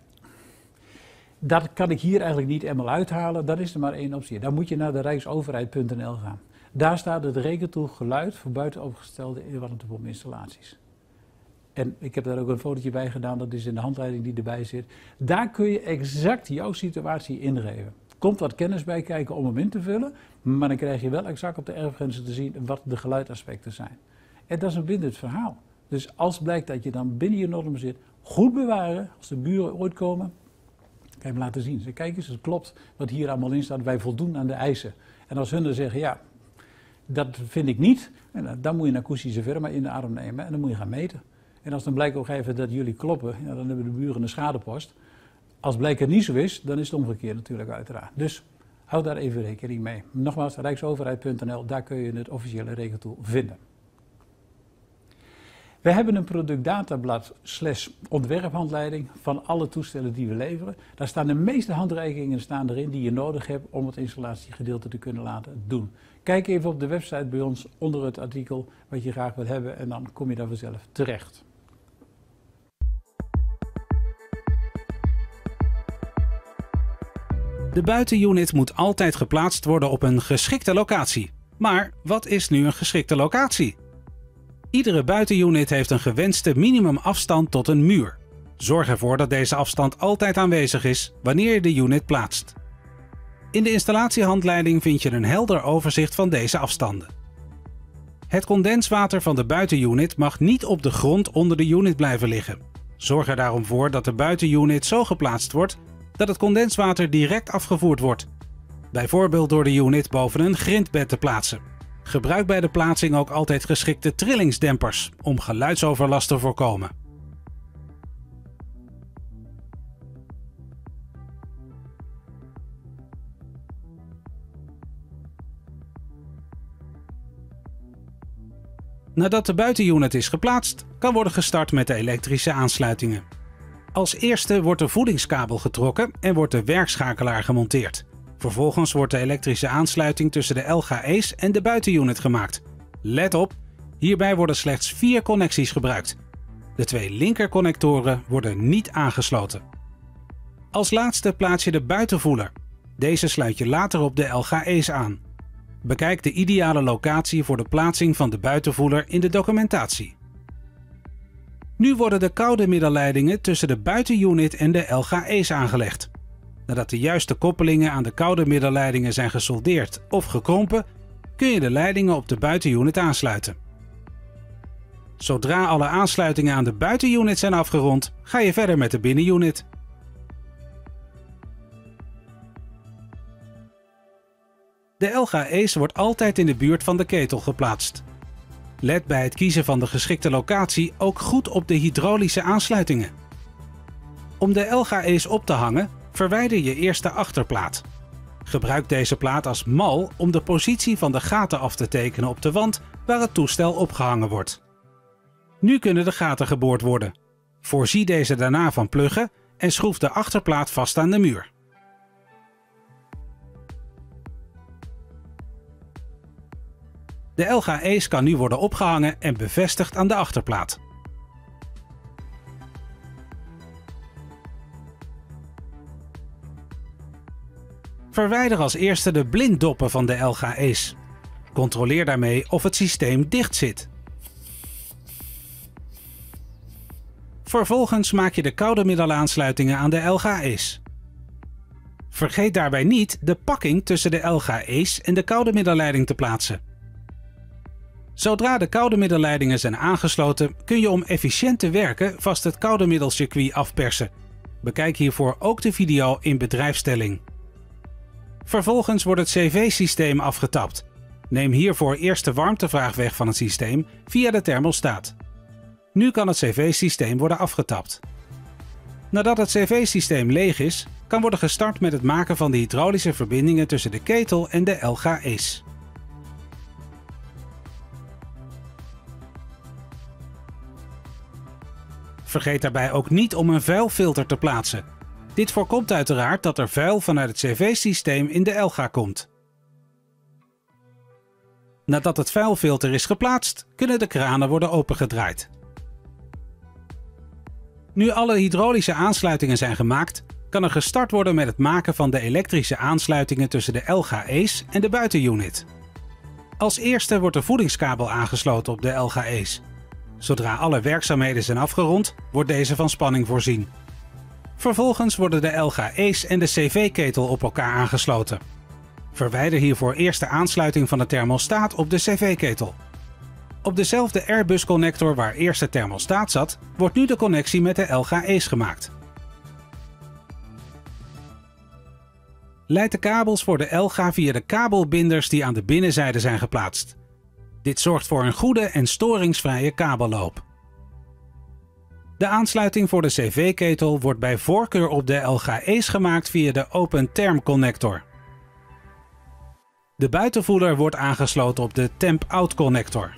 dat kan ik hier eigenlijk niet helemaal uithalen. Dat is er maar één optie. Dan moet je naar de rijksoverheid punt n l gaan. Daar staat het rekentool geluid voor buiten opgestelde warmtepomp-installaties. En ik heb daar ook een fotootje bij gedaan, dat is in de handleiding die erbij zit. Daar kun je exact jouw situatie ingeven. Komt wat kennis bij kijken om hem in te vullen, maar dan krijg je wel exact op de erfgrenzen te zien wat de geluidaspecten zijn. En dat is een bindend verhaal. Dus als blijkt dat je dan binnen je normen zit, goed bewaren, als de buren ooit komen, kan je hem laten zien. Zeg, kijk eens, het klopt wat hier allemaal in staat, wij voldoen aan de eisen. En als hun dan zeggen, ja, dat vind ik niet, dan moet je een akoestische firma in de arm nemen en dan moet je gaan meten. En als dan blijkt ook even dat jullie kloppen, ja, dan hebben de buren een schadepost. Als blijkt het niet zo is, dan is het omgekeerd natuurlijk uiteraard. Dus houd daar even rekening mee. Nogmaals, rijksoverheid punt n l, daar kun je het officiële rekentool vinden. We hebben een productdatablad slash ontwerphandleiding van alle toestellen die we leveren. Daar staan de meeste handreikingen staan erin die je nodig hebt om het installatiegedeelte te kunnen laten doen. Kijk even op de website bij ons onder het artikel wat je graag wilt hebben en dan kom je daar vanzelf terecht. De buitenunit moet altijd geplaatst worden op een geschikte locatie. Maar wat is nu een geschikte locatie? Iedere buitenunit heeft een gewenste minimumafstand tot een muur. Zorg ervoor dat deze afstand altijd aanwezig is wanneer je de unit plaatst. In de installatiehandleiding vind je een helder overzicht van deze afstanden. Het condenswater van de buitenunit mag niet op de grond onder de unit blijven liggen. Zorg er daarom voor dat de buitenunit zo geplaatst wordt dat het condenswater direct afgevoerd wordt. Bijvoorbeeld door de unit boven een grindbed te plaatsen. Gebruik bij de plaatsing ook altijd geschikte trillingsdempers om geluidsoverlast te voorkomen. Nadat de buitenunit is geplaatst, kan worden gestart met de elektrische aansluitingen. Als eerste wordt de voedingskabel getrokken en wordt de werkschakelaar gemonteerd. Vervolgens wordt de elektrische aansluiting tussen de L G E's en de buitenunit gemaakt. Let op, hierbij worden slechts vier connecties gebruikt. De twee linkerconnectoren worden niet aangesloten. Als laatste plaats je de buitenvoeler. Deze sluit je later op de L G E's aan. Bekijk de ideale locatie voor de plaatsing van de buitenvoeler in de documentatie. Nu worden de koude middelleidingen tussen de buitenunit en de L G E's aangelegd. Nadat de juiste koppelingen aan de koude middelleidingen zijn gesoldeerd of gekrompen, kun je de leidingen op de buitenunit aansluiten. Zodra alle aansluitingen aan de buitenunit zijn afgerond, ga je verder met de binnenunit. De L G E's wordt altijd in de buurt van de ketel geplaatst. Let bij het kiezen van de geschikte locatie ook goed op de hydraulische aansluitingen. Om de L G E's op te hangen, verwijder je eerst de achterplaat. Gebruik deze plaat als mal om de positie van de gaten af te tekenen op de wand waar het toestel opgehangen wordt. Nu kunnen de gaten geboord worden. Voorzie deze daarna van pluggen en schroef de achterplaat vast aan de muur. De L G E's kan nu worden opgehangen en bevestigd aan de achterplaat. Verwijder als eerste de blinddoppen van de L G E's. Controleer daarmee of het systeem dicht zit. Vervolgens maak je de koude middelaansluitingen aan de L G E's. Vergeet daarbij niet de pakking tussen de L G E's en de koude middelleiding te plaatsen. Zodra de koude middelleidingen zijn aangesloten, kun je om efficiënt te werken vast het koude middelcircuit afpersen. Bekijk hiervoor ook de video in bedrijfstelling. Vervolgens wordt het C V-systeem afgetapt. Neem hiervoor eerst de warmtevraag weg van het systeem via de thermostaat. Nu kan het C V-systeem worden afgetapt. Nadat het C V-systeem leeg is, kan worden gestart met het maken van de hydraulische verbindingen tussen de ketel en de L G E's. Vergeet daarbij ook niet om een vuilfilter te plaatsen. Dit voorkomt uiteraard dat er vuil vanuit het C V-systeem in de L G komt. Nadat het vuilfilter is geplaatst, kunnen de kranen worden opengedraaid. Nu alle hydraulische aansluitingen zijn gemaakt, kan er gestart worden met het maken van de elektrische aansluitingen tussen de L G E's en de buitenunit. Als eerste wordt de voedingskabel aangesloten op de L G E's. Zodra alle werkzaamheden zijn afgerond, wordt deze van spanning voorzien. Vervolgens worden de L G E's en de C V-ketel op elkaar aangesloten. Verwijder hiervoor eerst de aansluiting van de thermostaat op de C V-ketel. Op dezelfde Airbus-connector waar eerst de thermostaat zat, wordt nu de connectie met de L G E's gemaakt. Leid de kabels voor de L G via de kabelbinders die aan de binnenzijde zijn geplaatst. Dit zorgt voor een goede en storingsvrije kabelloop. De aansluiting voor de C V-ketel wordt bij voorkeur op de L G E's gemaakt via de Open Term connector. De buitenvoeder wordt aangesloten op de Temp-out connector.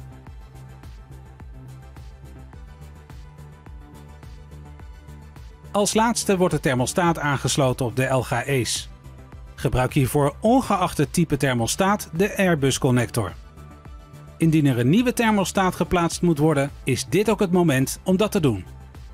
Als laatste wordt de thermostaat aangesloten op de L G E's. Gebruik hiervoor ongeacht het type thermostaat de Airbus connector. Indien er een nieuwe thermostaat geplaatst moet worden, is dit ook het moment om dat te doen.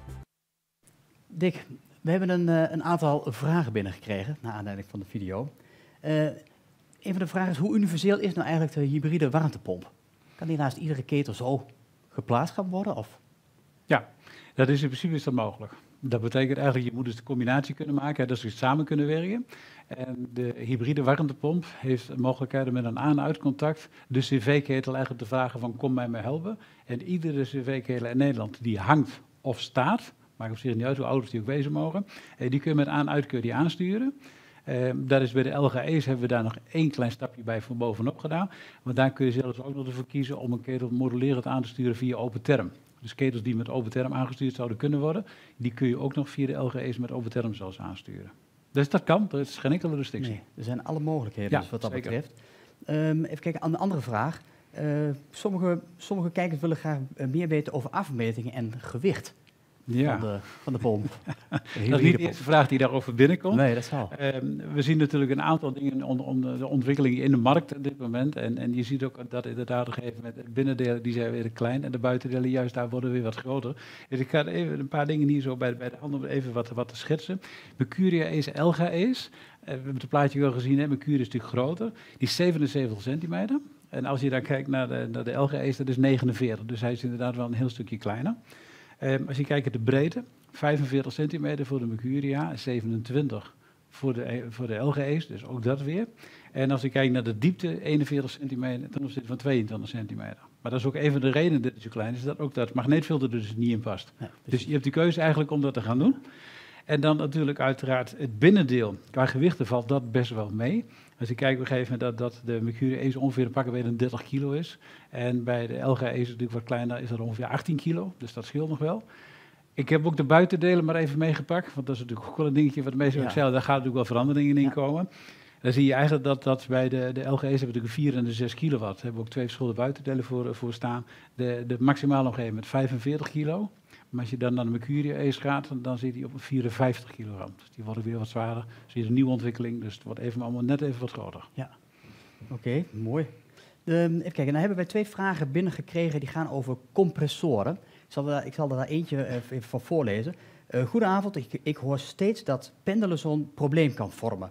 Dick, we hebben een, uh, een aantal vragen binnengekregen, naar aanleiding van de video. Uh, een van de vragen is, hoe universeel is nou eigenlijk de hybride warmtepomp? Kan die naast iedere ketel zo geplaatst gaan worden? Of? Ja, dat is in principe is dat mogelijk. Dat betekent eigenlijk, je moet dus de combinatie kunnen maken, hè, dat ze samen kunnen werken. En de hybride warmtepomp heeft mogelijkheden met een aan- en uitcontact de C V-ketel eigenlijk te vragen van kom mij maar helpen. En iedere C V-ketel in Nederland die hangt of staat, maakt op zich niet uit hoe oud die ook wezen mogen, die kun je met aan- en uit kun je die aansturen. Uh, dat is bij de L G E's hebben we daar nog één klein stapje bij van bovenop gedaan. Want daar kun je zelfs ook nog ervoor kiezen om een ketel modulerend aan te sturen via open term. Dus ketels die met open term aangestuurd zouden kunnen worden, die kun je ook nog via de L G E's met open term zelfs aansturen. Dus dat kan, er is geen enkele restrictie. Nee, er zijn alle mogelijkheden ja, dus wat dat zeker. betreft. Um, even kijken, aan de andere vraag. Uh, sommige, sommige kijkers willen graag uh, meer weten over afmetingen en gewicht ja. van, de, van de pomp. Dat is niet de eerste vraag die daarover binnenkomt. Nee, dat zal. Um, we zien natuurlijk een aantal dingen onder on, de ontwikkelingen in de markt op dit moment. En, en je ziet ook dat inderdaad op een gegeven moment de binnendelen die zijn weer klein en de buitendelen juist daar worden weer wat groter. Dus ik ga even een paar dingen hier zo bij, bij de hand om even wat, wat te schetsen. Mercuria E's en L G E's. Uh, we hebben het plaatje wel gezien, hè? Mercuria is natuurlijk groter. Die is zevenenzeventig centimeter. En als je dan kijkt naar de, naar de L G E's, dat is negenenveertig. Dus hij is inderdaad wel een heel stukje kleiner. Um, als je kijkt naar de breedte, vijfenveertig centimeter voor de Mercuria, zevenentwintig voor de, voor de L G E's, dus ook dat weer. En als je kijkt naar de diepte, eenenveertig centimeter ten opzichte van tweeëntwintig centimeter. Maar dat is ook een van de redenen dat het zo klein is, dat ook dat magneetfilter er dus niet in past. Ja, dus je hebt de keuze eigenlijk om dat te gaan doen. En dan natuurlijk uiteraard het binnendeel. Qua gewichten valt dat best wel mee. Als je kijkt op een gegeven moment dat, dat de Mercuria E's ongeveer een pakken een dertig kilo is. En bij de L G E's natuurlijk wat kleiner is dat ongeveer achttien kilo. Dus dat scheelt nog wel. Ik heb ook de buitendelen maar even meegepakt. Want dat is natuurlijk ook wel een dingetje wat de meeste ja. zeggen. Daar gaan natuurlijk wel veranderingen in ja. komen. Dan zie je eigenlijk dat, dat bij de, de L G E's hebben natuurlijk een vier en de zes kilowatt. Daar hebben we ook twee verschillende buitendelen voor, voor staan. De, de maximaal nog even met vijfenveertig kilo. Maar als je dan naar de Mercuria E's gaat, dan zit hij op vierenvijftig kilogram. Dus die worden weer wat zwaarder. Dus hier is een nieuwe ontwikkeling, dus het wordt even allemaal net even wat groter. Ja, oké, okay, mooi. Um, even kijken, dan hebben wij twee vragen binnengekregen die gaan over compressoren. Ik zal er, ik zal er daar eentje even van voorlezen. Uh, goedenavond, ik, ik hoor steeds dat pendelen zo'n probleem kan vormen.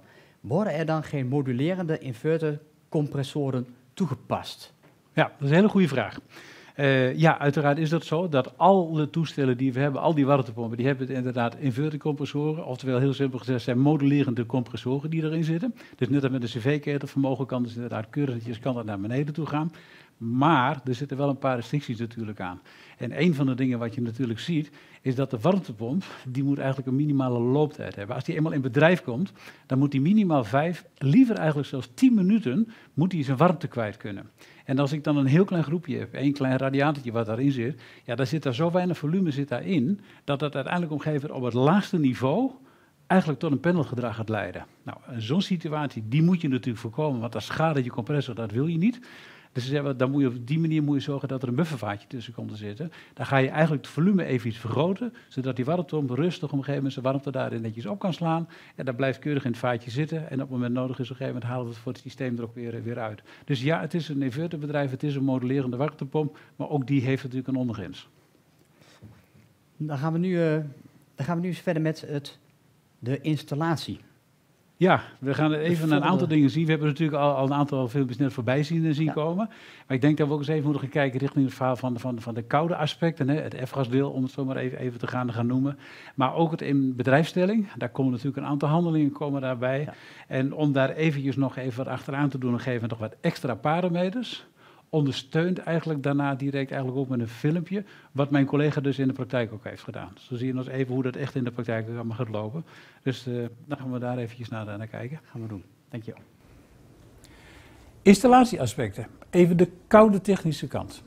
worden er dan geen modulerende invertercompressoren toegepast? Ja, dat is een hele goede vraag. Uh, ja, uiteraard is dat zo, dat alle toestellen die we hebben, al die warmtepompen, die hebben inderdaad invertercompressoren, oftewel heel simpel gezegd zijn modulerende compressoren die erin zitten. Dus net als met een cv-ketelvermogen kan dus inderdaad keurig netjes kan dat naar beneden toe gaan. Maar er zitten wel een paar restricties natuurlijk aan. En een van de dingen wat je natuurlijk ziet, is dat de warmtepomp, die moet eigenlijk een minimale looptijd hebben. Als die eenmaal in bedrijf komt, dan moet die minimaal vijf, liever eigenlijk zelfs tien minuten, moet die zijn warmte kwijt kunnen. En als ik dan een heel klein groepje heb, één klein radiatortje wat daarin zit, ja, dan zit daar zo weinig volume zit daarin, dat dat uiteindelijk op een gegeven moment op het laagste niveau eigenlijk tot een panelgedrag gaat leiden. Nou, zo'n situatie, die moet je natuurlijk voorkomen, want dan schaadt je compressor, dat wil je niet. Dus ze zeggen, dan moet je op die manier moet je zorgen dat er een buffervaatje tussen komt te zitten. Dan ga je eigenlijk het volume even iets vergroten, zodat die warmtepomp rustig op een gegeven moment zijn warmte daarin netjes op kan slaan. En dat blijft keurig in het vaatje zitten. En op het moment nodig is, op een gegeven moment halen we het voor het systeem er ook weer, weer uit. Dus ja, het is een inverterbedrijf, het is een modulerende warmtepomp, maar ook die heeft natuurlijk een ondergrens. Dan gaan we nu, uh, dan gaan we nu eens verder met het, de installatie. Ja, we gaan even naar een aantal dingen zien. We hebben natuurlijk al, al een aantal filmpjes net voorbij zien, zien ja. komen. Maar ik denk dat we ook eens even moeten gaan kijken richting het verhaal van de, van, van de koude aspecten. Hè? Het F-gasdeel, om het zo maar even, even te gaan, gaan noemen. Maar ook het in bedrijfsstelling. Daar komen natuurlijk een aantal handelingen komen daarbij. Ja. En om daar eventjes nog even wat achteraan te doen, dan geven we nog wat extra parameters. Ondersteunt eigenlijk daarna direct eigenlijk ook met een filmpje, wat mijn collega dus in de praktijk ook heeft gedaan. Zo zie je nog eens even hoe dat echt in de praktijk allemaal gaat lopen. Dus uh, dan gaan we daar eventjes naar, naar kijken. Gaan we doen. Dank je wel. Installatieaspecten. Even de koude technische kant.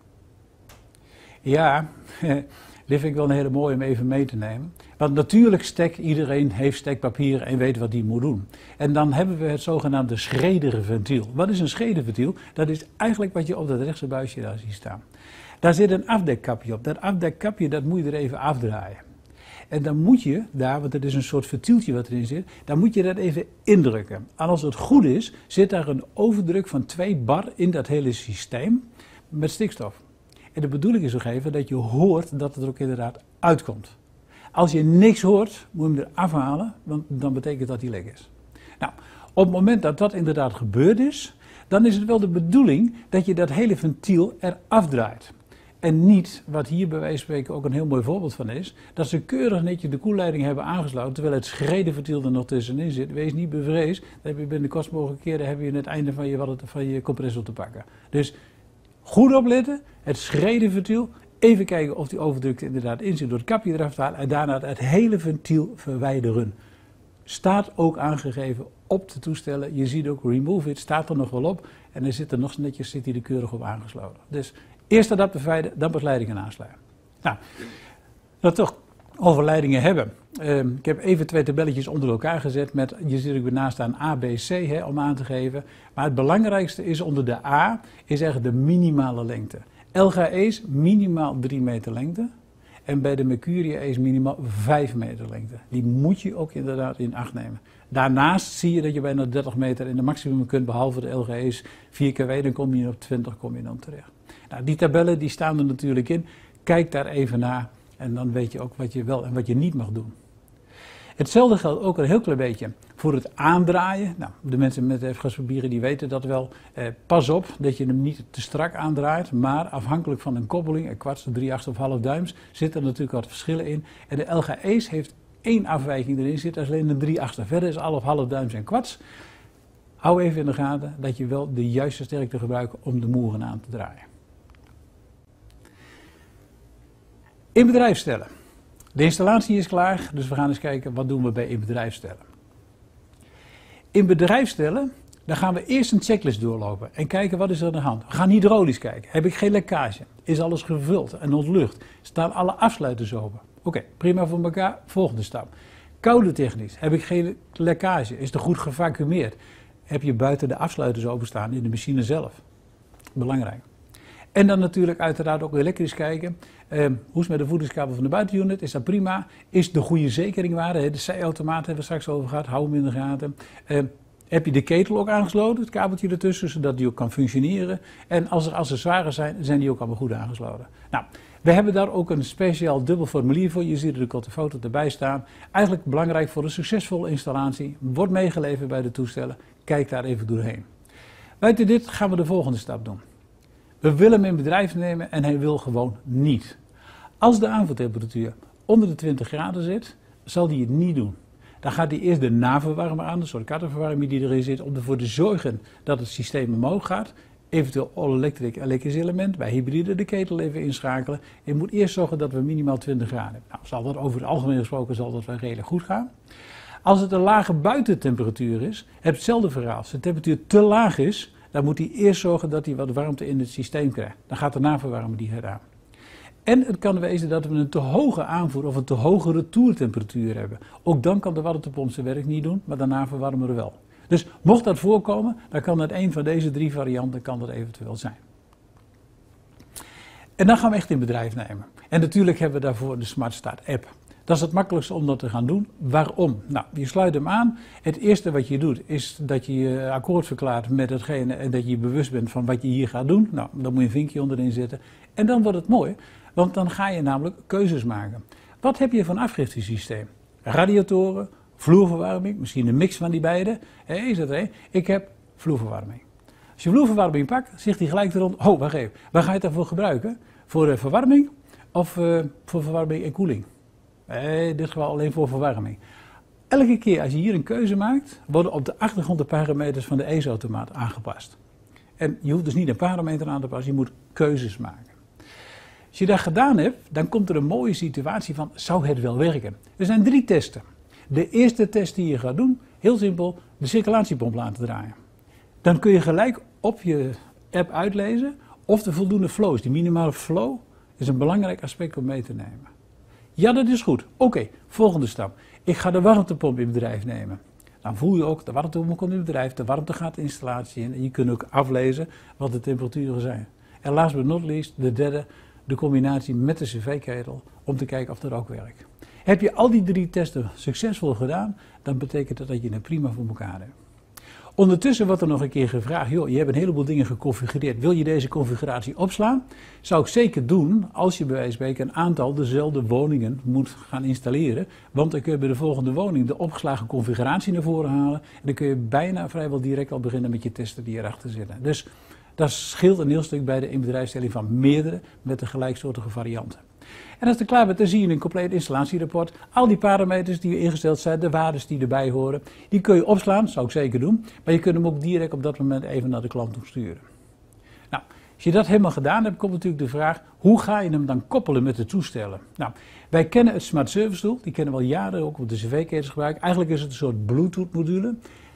Ja, dit vind ik wel een hele mooie om even mee te nemen. Want natuurlijk stek, iedereen heeft stekpapier en weet wat die moet doen. En dan hebben we het zogenaamde schrederenventiel. Wat is een schrederenventiel? Dat is eigenlijk wat je op dat rechtse buisje daar ziet staan. Daar zit een afdekkapje op. Dat afdekkapje dat moet je er even afdraaien. En dan moet je daar, want het is een soort ventieltje wat erin zit, dan moet je dat even indrukken. En als het goed is, zit daar een overdruk van twee bar in dat hele systeem met stikstof. En de bedoeling is nog even dat je hoort dat het er ook inderdaad uitkomt. Als je niks hoort, moet je hem eraf halen, want dan betekent dat hij lek is. Nou, op het moment dat dat inderdaad gebeurd is, dan is het wel de bedoeling dat je dat hele ventiel eraf draait. En niet, wat hier bij wijze van spreken ook een heel mooi voorbeeld van is, dat ze keurig netjes de koelleiding hebben aangesloten, terwijl het schredenventiel er nog tussenin zit. Wees niet bevreesd, dan heb je binnen de kortst mogelijke keren heb je het einde van je, van je compressor te pakken. Dus goed opletten, het schredenventiel, even kijken of die overdruk inderdaad in zit door het kapje eraf te halen en daarna het hele ventiel verwijderen. Staat ook aangegeven op de toestellen, je ziet ook remove it, staat er nog wel op en er zit er nog netjes, zit hij er keurig op aangesloten. Dus eerst dat bevrijden, dan pas leidingen aansluiten. Nou, dat we toch over leidingen hebben. Uh, ik heb even twee tabelletjes onder elkaar gezet met, je ziet er naast staan A, B, C hè, om aan te geven. Maar het belangrijkste is onder de A, is eigenlijk de minimale lengte. L G E's minimaal drie meter lengte. En bij de Mercuria is minimaal vijf meter lengte. Die moet je ook inderdaad in acht nemen. Daarnaast zie je dat je bijna dertig meter in de maximum kunt, behalve de L G E's vier keer, dan kom je op twintig kom je dan terecht. Nou, die tabellen die staan er natuurlijk in. Kijk daar even naar en dan weet je ook wat je wel en wat je niet mag doen. Hetzelfde geldt ook een heel klein beetje voor het aandraaien. Nou, de mensen met F-gaspapieren die weten dat wel. Eh, pas op dat je hem niet te strak aandraait, maar afhankelijk van een koppeling, een kwarts, drie achtste of half duims, zitten er natuurlijk wat verschillen in. En de L G E's heeft één afwijking erin, zit als alleen een drie achtste. Verder is half, half duims en kwarts. Hou even in de gaten dat je wel de juiste sterkte gebruikt om de moeren aan te draaien. In bedrijf stellen. De installatie is klaar, dus we gaan eens kijken wat doen we bij in bedrijf stellen. In bedrijf stellen, dan gaan we eerst een checklist doorlopen en kijken wat is er aan de hand. We gaan hydraulisch kijken. Heb ik geen lekkage? Is alles gevuld en ontlucht? Staan alle afsluiters open? Oké, okay, prima voor elkaar. Volgende stap. Koude technisch. Heb ik geen lekkage? Is er goed gevacumeerd? Heb je buiten de afsluiters openstaan in de machine zelf? Belangrijk. En dan natuurlijk uiteraard ook elektrisch kijken. Uh, hoe is het met de voedingskabel van de buitenunit? Is dat prima? Is de goede zekeringwaarde? De C-automaat hebben we straks over gehad. Hou hem in de gaten. Uh, heb je de ketel ook aangesloten? Het kabeltje ertussen, zodat die ook kan functioneren. En als er accessoires zijn, zijn die ook allemaal goed aangesloten. Nou, We hebben daar ook een speciaal dubbel formulier voor. Je ziet er ook op de foto erbij staan. Eigenlijk belangrijk voor een succesvolle installatie. Wordt meegeleverd bij de toestellen. Kijk daar even doorheen. Buiten dit gaan we de volgende stap doen. We willen hem in bedrijf nemen en hij wil gewoon niet. Als de aanvoertemperatuur onder de twintig graden zit, zal hij het niet doen. Dan gaat hij eerst de naverwarmer aan, de soort kattenverwarming die erin zit, om ervoor te zorgen dat het systeem omhoog gaat. Eventueel all-electric elektrisch element, bij hybride de ketel even inschakelen. Je moet eerst zorgen dat we minimaal twintig graden hebben. Nou, zal dat over het algemeen gesproken zal dat wel redelijk goed gaan. Als het een lage buitentemperatuur is, heb je hetzelfde verhaal. Als de temperatuur te laag is, dan moet hij eerst zorgen dat hij wat warmte in het systeem krijgt. Dan gaat de naverwarmer die gedaan. En het kan wezen dat we een te hoge aanvoer of een te hoge retourtemperatuur hebben. Ook dan kan de warmtepomp zijn werk niet doen, maar de naverwarmer wel. Dus mocht dat voorkomen, dan kan het een van deze drie varianten kan dat eventueel zijn. En dan gaan we echt in bedrijf nemen. En natuurlijk hebben we daarvoor de Smart Start app. Dat is het makkelijkste om dat te gaan doen. Waarom? Nou, je sluit hem aan. Het eerste wat je doet is dat je je akkoord verklaart met hetgene en dat je je bewust bent van wat je hier gaat doen. Nou, dan moet je een vinkje onderin zetten. En dan wordt het mooi, want dan ga je namelijk keuzes maken. Wat heb je van afgiftesysteem? Radiatoren, vloerverwarming, misschien een mix van die beide. Hé, is dat er? Ik heb vloerverwarming. Als je vloerverwarming pakt, zegt hij gelijk erom, oh, wacht even, waar ga je het daarvoor gebruiken? Voor uh, verwarming of uh, voor verwarming en koeling? Nee, in dit geval alleen voor verwarming. Elke keer als je hier een keuze maakt, worden op de achtergrond de parameters van de E S O-automaat aangepast. En je hoeft dus niet een parameter aan te passen, je moet keuzes maken. Als je dat gedaan hebt, dan komt er een mooie situatie van, zou het wel werken? Er zijn drie testen. De eerste test die je gaat doen, heel simpel, de circulatiepomp laten draaien. Dan kun je gelijk op je app uitlezen of er voldoende flow is. Die minimale flow is een belangrijk aspect om mee te nemen. Ja, dat is goed. Oké, okay, volgende stap. Ik ga de warmtepomp in bedrijf nemen. Dan voel je ook, de warmtepomp komt in bedrijf, de warmte gaat de installatie in en je kunt ook aflezen wat de temperaturen zijn. En last but not least, de derde, de combinatie met de cv-ketel om te kijken of dat ook werkt. Heb je al die drie testen succesvol gedaan, dan betekent dat dat je het prima voor elkaar hebt. Ondertussen wordt er nog een keer gevraagd, joh, je hebt een heleboel dingen geconfigureerd. Wil je deze configuratie opslaan? Zou ik zeker doen als je bij wijze van spreken een aantal dezelfde woningen moet gaan installeren. Want dan kun je bij de volgende woning de opgeslagen configuratie naar voren halen. En dan kun je bijna vrijwel direct al beginnen met je testen die erachter zitten. Dus dat scheelt een heel stuk bij de inbedrijfstelling van meerdere met de gelijksoortige varianten. En als je er klaar bent, dan zie je een compleet installatierapport. Al die parameters die ingesteld zijn, de waarden die erbij horen, die kun je opslaan, zou ik zeker doen. Maar je kunt hem ook direct op dat moment even naar de klant toe sturen. Nou, als je dat helemaal gedaan hebt, komt natuurlijk de vraag, hoe ga je hem dan koppelen met de toestellen? Nou, wij kennen het Smart Service Tool, die kennen we al jaren ook op de cv-ketels gebruiken. Eigenlijk is het een soort Bluetooth module.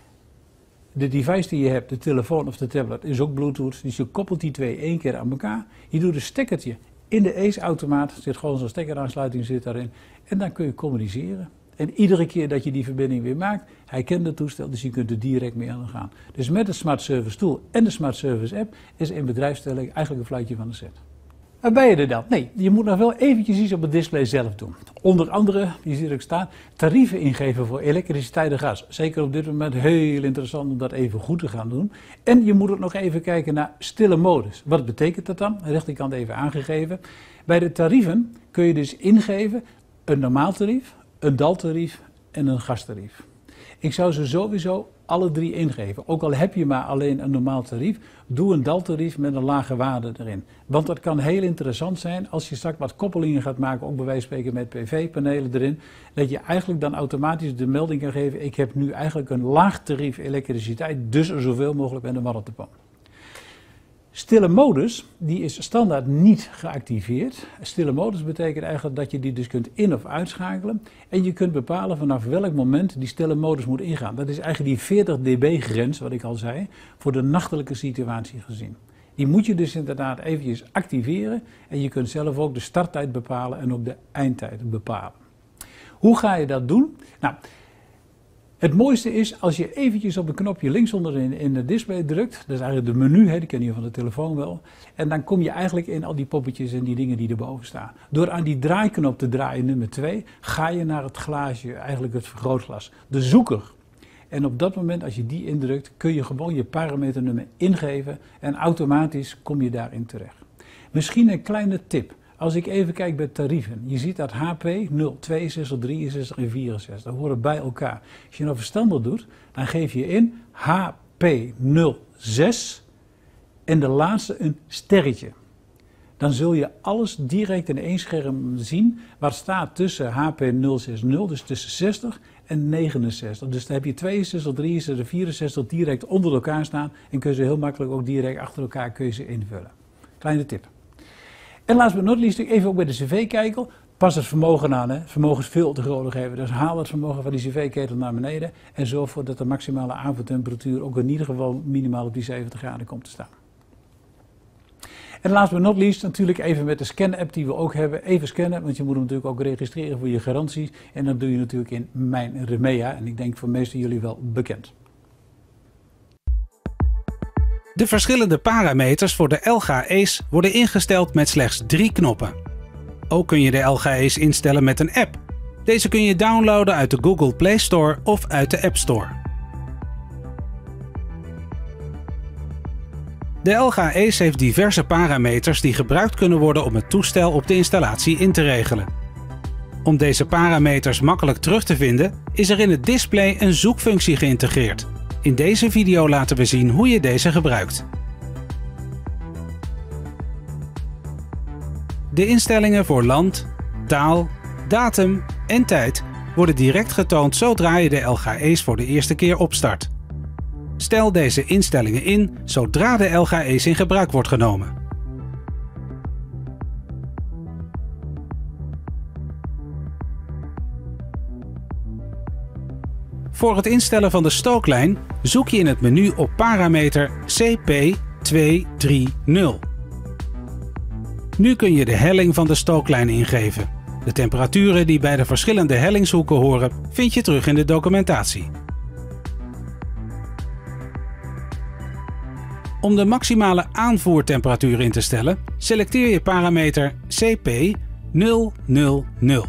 De device die je hebt, de telefoon of de tablet, is ook Bluetooth. Dus je koppelt die twee één keer aan elkaar. Je doet een stekkertje in de E S O-automaat, zit gewoon zo'n stekkeraansluiting zit daarin. En dan kun je communiceren. En iedere keer dat je die verbinding weer maakt, hij kent het toestel, dus je kunt er direct mee aan de gang. Dus met de Smart Service Tool en de Smart Service App is in bedrijfsstelling eigenlijk een fluitje van de set. Waar ben je er dan? Nee, je moet nog wel eventjes iets op het display zelf doen. Onder andere, je ziet er ook staan, tarieven ingeven voor elektriciteit en gas. Zeker op dit moment heel interessant om dat even goed te gaan doen. En je moet ook nog even kijken naar stille modus. Wat betekent dat dan? Aan de rechterkant even aangegeven. Bij de tarieven kun je dus ingeven een normaal tarief, een daltarief en een gastarief. Ik zou ze sowieso alle drie ingeven. Ook al heb je maar alleen een normaal tarief, doe een daltarief met een lage waarde erin. Want dat kan heel interessant zijn als je straks wat koppelingen gaat maken, ook bij wijze van spreken met P V-panelen erin, dat je eigenlijk dan automatisch de melding kan geven, ik heb nu eigenlijk een laag tarief elektriciteit, dus er zoveel mogelijk met een warmtepomp. Stille modus, die is standaard niet geactiveerd. Stille modus betekent eigenlijk dat je die dus kunt in- of uitschakelen. En je kunt bepalen vanaf welk moment die stille modus moet ingaan. Dat is eigenlijk die veertig dB-grens, wat ik al zei, voor de nachtelijke situatie gezien. Die moet je dus inderdaad eventjes activeren. En je kunt zelf ook de starttijd bepalen en ook de eindtijd bepalen. Hoe ga je dat doen? Nou, het mooiste is als je eventjes op een knopje linksonder in, in het display drukt. Dat is eigenlijk de menu, hè, die ken je van de telefoon wel. En dan kom je eigenlijk in al die poppetjes en die dingen die erboven staan. Door aan die draaiknop te draaien, nummer twee, ga je naar het glaasje, eigenlijk het vergrootglas. De zoeker. En op dat moment, als je die indrukt, kun je gewoon je parameternummer ingeven. En automatisch kom je daarin terecht. Misschien een kleine tip. Als ik even kijk bij tarieven, je ziet dat H P nul, tweeënzestig, drieënzestig en vierenzestig, dat horen bij elkaar. Als je nou verstandig doet, dan geef je in H P nul zes en de laatste een sterretje. Dan zul je alles direct in één scherm zien wat staat tussen H P nul zestig, dus tussen zestig en negenenzestig. Dus dan heb je tweeënzestig, drieënzestig, vierenzestig direct onder elkaar staan en kun je ze heel makkelijk ook direct achter elkaar kun je ze invullen. Kleine tip. En last but not least, even ook bij de cv-ketel. Pas het vermogen aan, hè. Het vermogen is veel te groot geven. Dus haal het vermogen van die cv-ketel naar beneden en zorg ervoor dat de maximale aanvoertemperatuur ook in ieder geval minimaal op die zeventig graden komt te staan. En last but not least natuurlijk even met de scan-app die we ook hebben. Even scannen, want je moet hem natuurlijk ook registreren voor je garanties. En dat doe je natuurlijk in Mijn Remea. En ik denk voor de meesten jullie wel bekend. De verschillende parameters voor de L G Ace worden ingesteld met slechts drie knoppen. Ook kun je de L G Ace instellen met een app. Deze kun je downloaden uit de Google Play Store of uit de App Store. De L G Ace heeft diverse parameters die gebruikt kunnen worden om het toestel op de installatie in te regelen. Om deze parameters makkelijk terug te vinden, is er in het display een zoekfunctie geïntegreerd. In deze video laten we zien hoe je deze gebruikt. De instellingen voor land, taal, datum en tijd worden direct getoond zodra je de L G Ace voor de eerste keer opstart. Stel deze instellingen in zodra de L G Ace in gebruik wordt genomen. Voor het instellen van de stooklijn zoek je in het menu op parameter C P tweehonderddrieëntig. Nu kun je de helling van de stooklijn ingeven. De temperaturen die bij de verschillende hellingshoeken horen vind je terug in de documentatie. Om de maximale aanvoertemperatuur in te stellen, selecteer je parameter C P nulhonderd.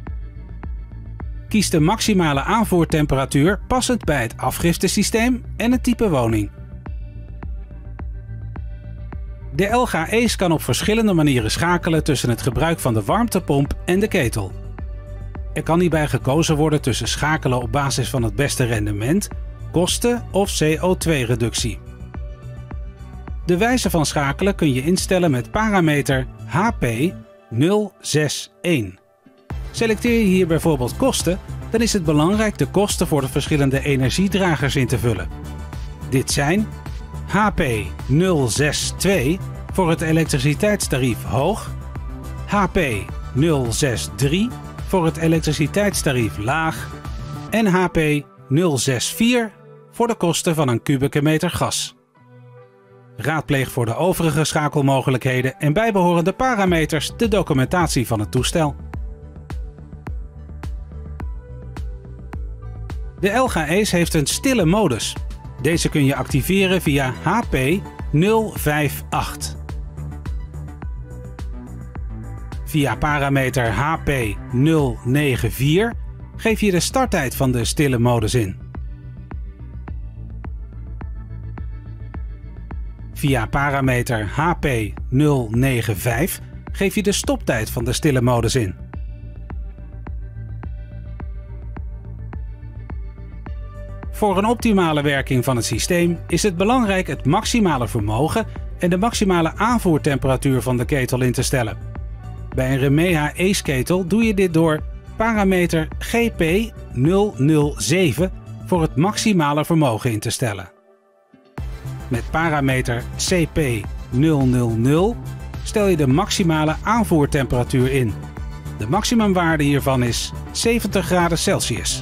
Kies de maximale aanvoertemperatuur passend bij het afgiftesysteem en het type woning. De L G Ace kan op verschillende manieren schakelen tussen het gebruik van de warmtepomp en de ketel. Er kan hierbij gekozen worden tussen schakelen op basis van het beste rendement, kosten of C O twee reductie. De wijze van schakelen kun je instellen met parameter H P nul zes een. Selecteer je hier bijvoorbeeld kosten, dan is het belangrijk de kosten voor de verschillende energiedragers in te vullen. Dit zijn H P nul zes twee voor het elektriciteitstarief hoog, H P nul zes drie voor het elektriciteitstarief laag en H P nul zes vier voor de kosten van een kubieke meter gas. Raadpleeg voor de overige schakelmogelijkheden en bijbehorende parameters de documentatie van het toestel. De L G Ace heeft een stille modus. Deze kun je activeren via H P nul vijf acht. Via parameter H P nul negen vier geef je de starttijd van de stille modus in. Via parameter H P nul negen vijf geef je de stoptijd van de stille modus in. Voor een optimale werking van het systeem is het belangrijk het maximale vermogen en de maximale aanvoertemperatuur van de ketel in te stellen. Bij een Remea Ace ketel doe je dit door parameter G P nul nul zeven voor het maximale vermogen in te stellen. Met parameter C P nul nul nul stel je de maximale aanvoertemperatuur in. De maximumwaarde hiervan is zeventig graden Celsius.